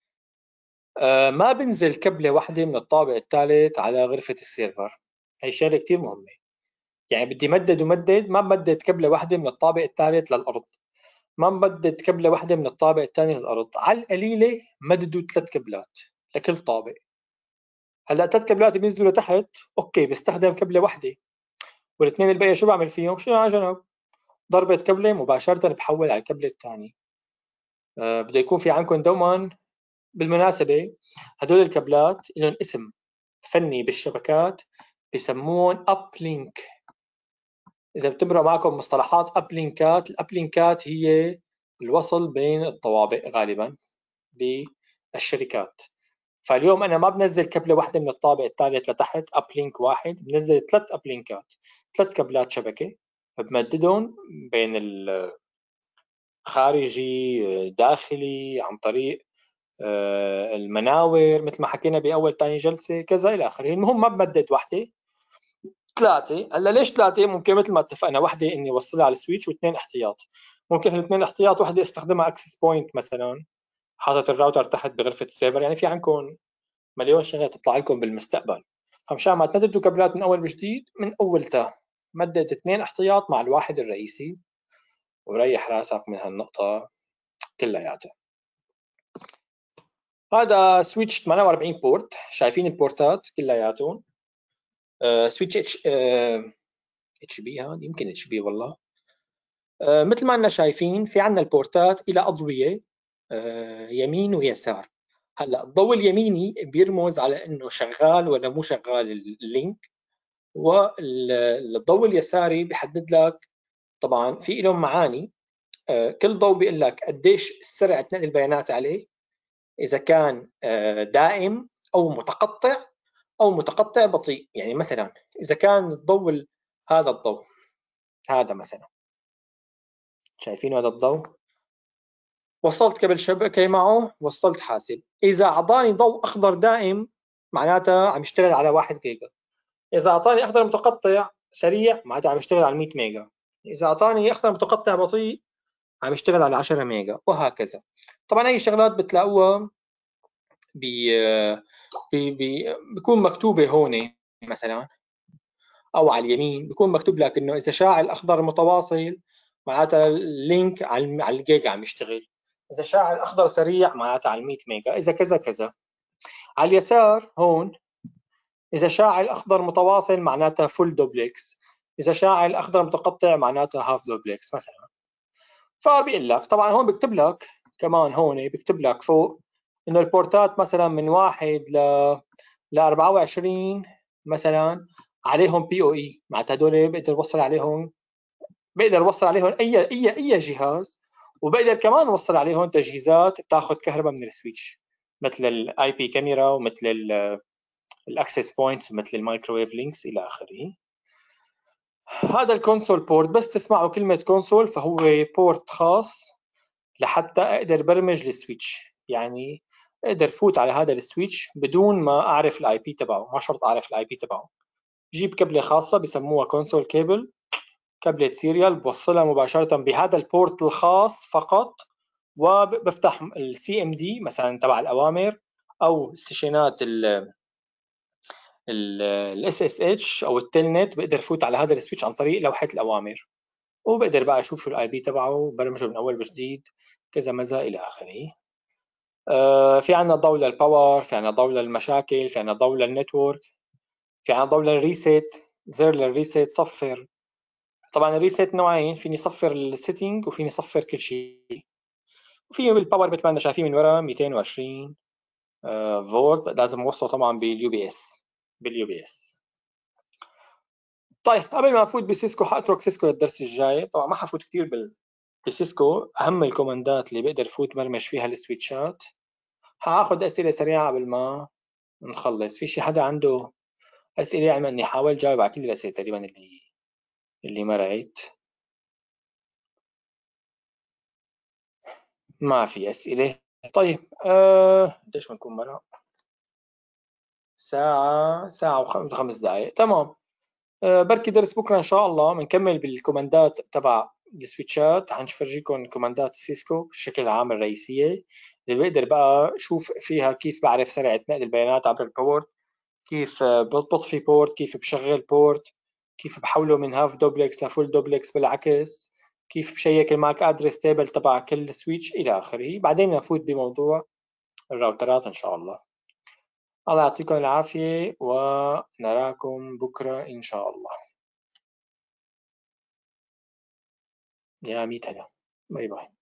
آه ما بنزل كبلة واحدة من الطابق الثالث على غرفة السيرفر. هاي شغلة كتير مهمة. يعني بدي مدد ومدد، ما بمدد كبلة واحدة من الطابق الثالث للأرض، ما ممدد كبلة واحدة من الطابق الثاني للأرض، على القليلة مددوا ثلاث كبلات لكل طابق. هلا ثلاث كبلات بينزلوا لتحت، اوكي بستخدم كبلة واحدة، والاثنين الباقية شو بعمل فيهم؟ شو على جنب، ضربة كبلة مباشرة بحول على الكبلة الثانية. أه بده يكون في عندكم دوما بالمناسبة هدول الكبلات لهم اسم فني بالشبكات بسمون أبلينك. إذا بتمرق معكم مصطلحات أبلينكات، الأبلينكات هي الوصل بين الطوابق غالبا بالشركات. فاليوم انا ما بنزل كبله واحده من الطابق الثالث لتحت ابلينك واحد، بنزل ثلاث ابلينكات، ثلاث كبلات شبكه بمددهم بين الخارجي داخلي عن طريق المناور مثل ما حكينا باول ثاني جلسه كذا الى اخره. المهم ما بمدد واحده، ثلاثه. هلا ليش ثلاثه؟ ممكن مثل ما اتفقنا واحده اني اوصلها على السويتش واثنين احتياط. ممكن الاثنين احتياط واحده استخدمها اكسس بوينت مثلا، حاطط الراوتر تحت بغرفه السيرفر. يعني في عندكم مليون شغله تطلع لكم بالمستقبل. فمشان ما تمددوا كابلات من اول وجديد، من اولتها مدد اثنين احتياط مع الواحد الرئيسي وريح راسك من هالنقطه كلياتها. هذا سويتش ثمانية وأربعين بورت، شايفين البورتات كلياتهم. آه سويتش اتش آه اتش بي، هذا يمكن اتش بي والله. آه مثل ما أننا شايفين في عندنا البورتات الى اضويه آه يمين ويسار. هلا الضوء اليميني بيرمز على انه شغال ولا مو شغال اللينك، والضوء اليساري بيحدد لك طبعا في لهم معاني. كل ضوء بيقول لك قديش سرعه نقل البيانات عليه، اذا كان دائم او متقطع او متقطع بطيء. يعني مثلا اذا كان الضوء هذا الضوء هذا مثلا، شايفين هذا الضوء، وصلت كبل شبكه معه، وصلت حاسب، اذا اعطاني ضوء اخضر دائم معناتها عم يشتغل على واحد جيجا، اذا اعطاني اخضر متقطع سريع معناتها عم يشتغل على مية ميجا، اذا اعطاني اخضر متقطع بطيء عم يشتغل على عشرة ميجا وهكذا. طبعا هي الشغلات بتلاقوها بي بي بي بيكون مكتوبة هون مثلا أو على اليمين بيكون مكتوب لك إنه إذا شاع الأخضر متواصل معناتها اللينك على على الجيجا عم يشتغل، إذا شاع الأخضر سريع معناتها على مية ميجا، إذا كذا كذا. على اليسار هون إذا شاع الأخضر متواصل معناتها فول دوبلكس، إذا شاع الأخضر متقطع معناتها هاف دوبلكس مثلا. فبيقول لك طبعا هون بكتب لك كمان هون بكتب لك فوق إنه البورتات مثلا من واحد ل ل أربعة وعشرين مثلا عليهم بي او اي، معناتها هدول بقدر اوصل عليهم بقدر اوصل عليهم اي اي اي جهاز، وبقدر كمان اوصل عليهم تجهيزات بتاخذ كهرباء من السويتش مثل الاي بي كاميرا ومثل الاكسس بوينتس ومثل المايكروويف لينكس الى اخره. هذا الكونسول بورت، بس تسمعوا كلمة كونسول فهو بورت خاص لحتى اقدر برمج السويتش، يعني اقدر فوت على هذا السويتش بدون ما اعرف الاي بي تبعه، ما شرط اعرف الاي بي تبعه. جيب كبلة خاصة بسموها كونسول كيبل، كبلة سيريال بوصلها مباشرة بهذا البورت الخاص فقط، وبفتح السي ام دي مثلا تبع الاوامر او السيشنات الاس اس اتش او التلنت، بقدر فوت على هذا السويتش عن طريق لوحة الاوامر، وبقدر بقى اشوف شو الاي بي تبعه وبرمجه من اول وجديد كذا مزا الى اخره. آه في عندنا ضوء للباور، في عندنا ضوء للمشاكل، في عندنا ضوء للنتورك، في عندنا ضوء للريسيت، زر للريسيت صفر. طبعا الريسيت نوعين، فيني صفر السيتنج وفيني صفر كل شيء. وفي بالباور مثل ما انتم شايفين من ورا مئتين وعشرين آه فولت، لازم اوصله طبعا باليو بي اس باليو بي اس. طيب قبل ما افوت بسيسكو حاترك سيسكو للدرس الجاي، طبعا ما حفوت كثير بال بسيسكو. اهم الكوماندات اللي بقدر فوت برمج فيها السويتشات. هاخذ اسئله سريعه قبل ما نخلص. في شي حدا عنده اسئله؟ يعني اني حاول جاوب على كل الاسئله تقريبا اللي اللي مرقت. ما في اسئله. طيب آه ليش ما نكون مرق؟ ساعه ساعه وخمس دقائق تمام. آه بركي درس بكره ان شاء الله بنكمل بالكوماندات تبع السويتشات، حنفرجيكم كوماندات السيسكو بشكل عام الرئيسيه اللي بقدر بقى شوف فيها كيف بعرف سرعه نقل البيانات عبر البورت، كيف بطفي بورت، كيف بشغل بورت، كيف بحوله من هاف دوبلكس لفول دوبلكس بالعكس، كيف بشيك الماك ادرس تيبل تبع كل سويتش الى اخره. بعدين نفوت بموضوع الراوترات ان شاء الله. الله يعطيكم العافيه ونراكم بكره ان شاء الله. يا ميت هلا، باي باي.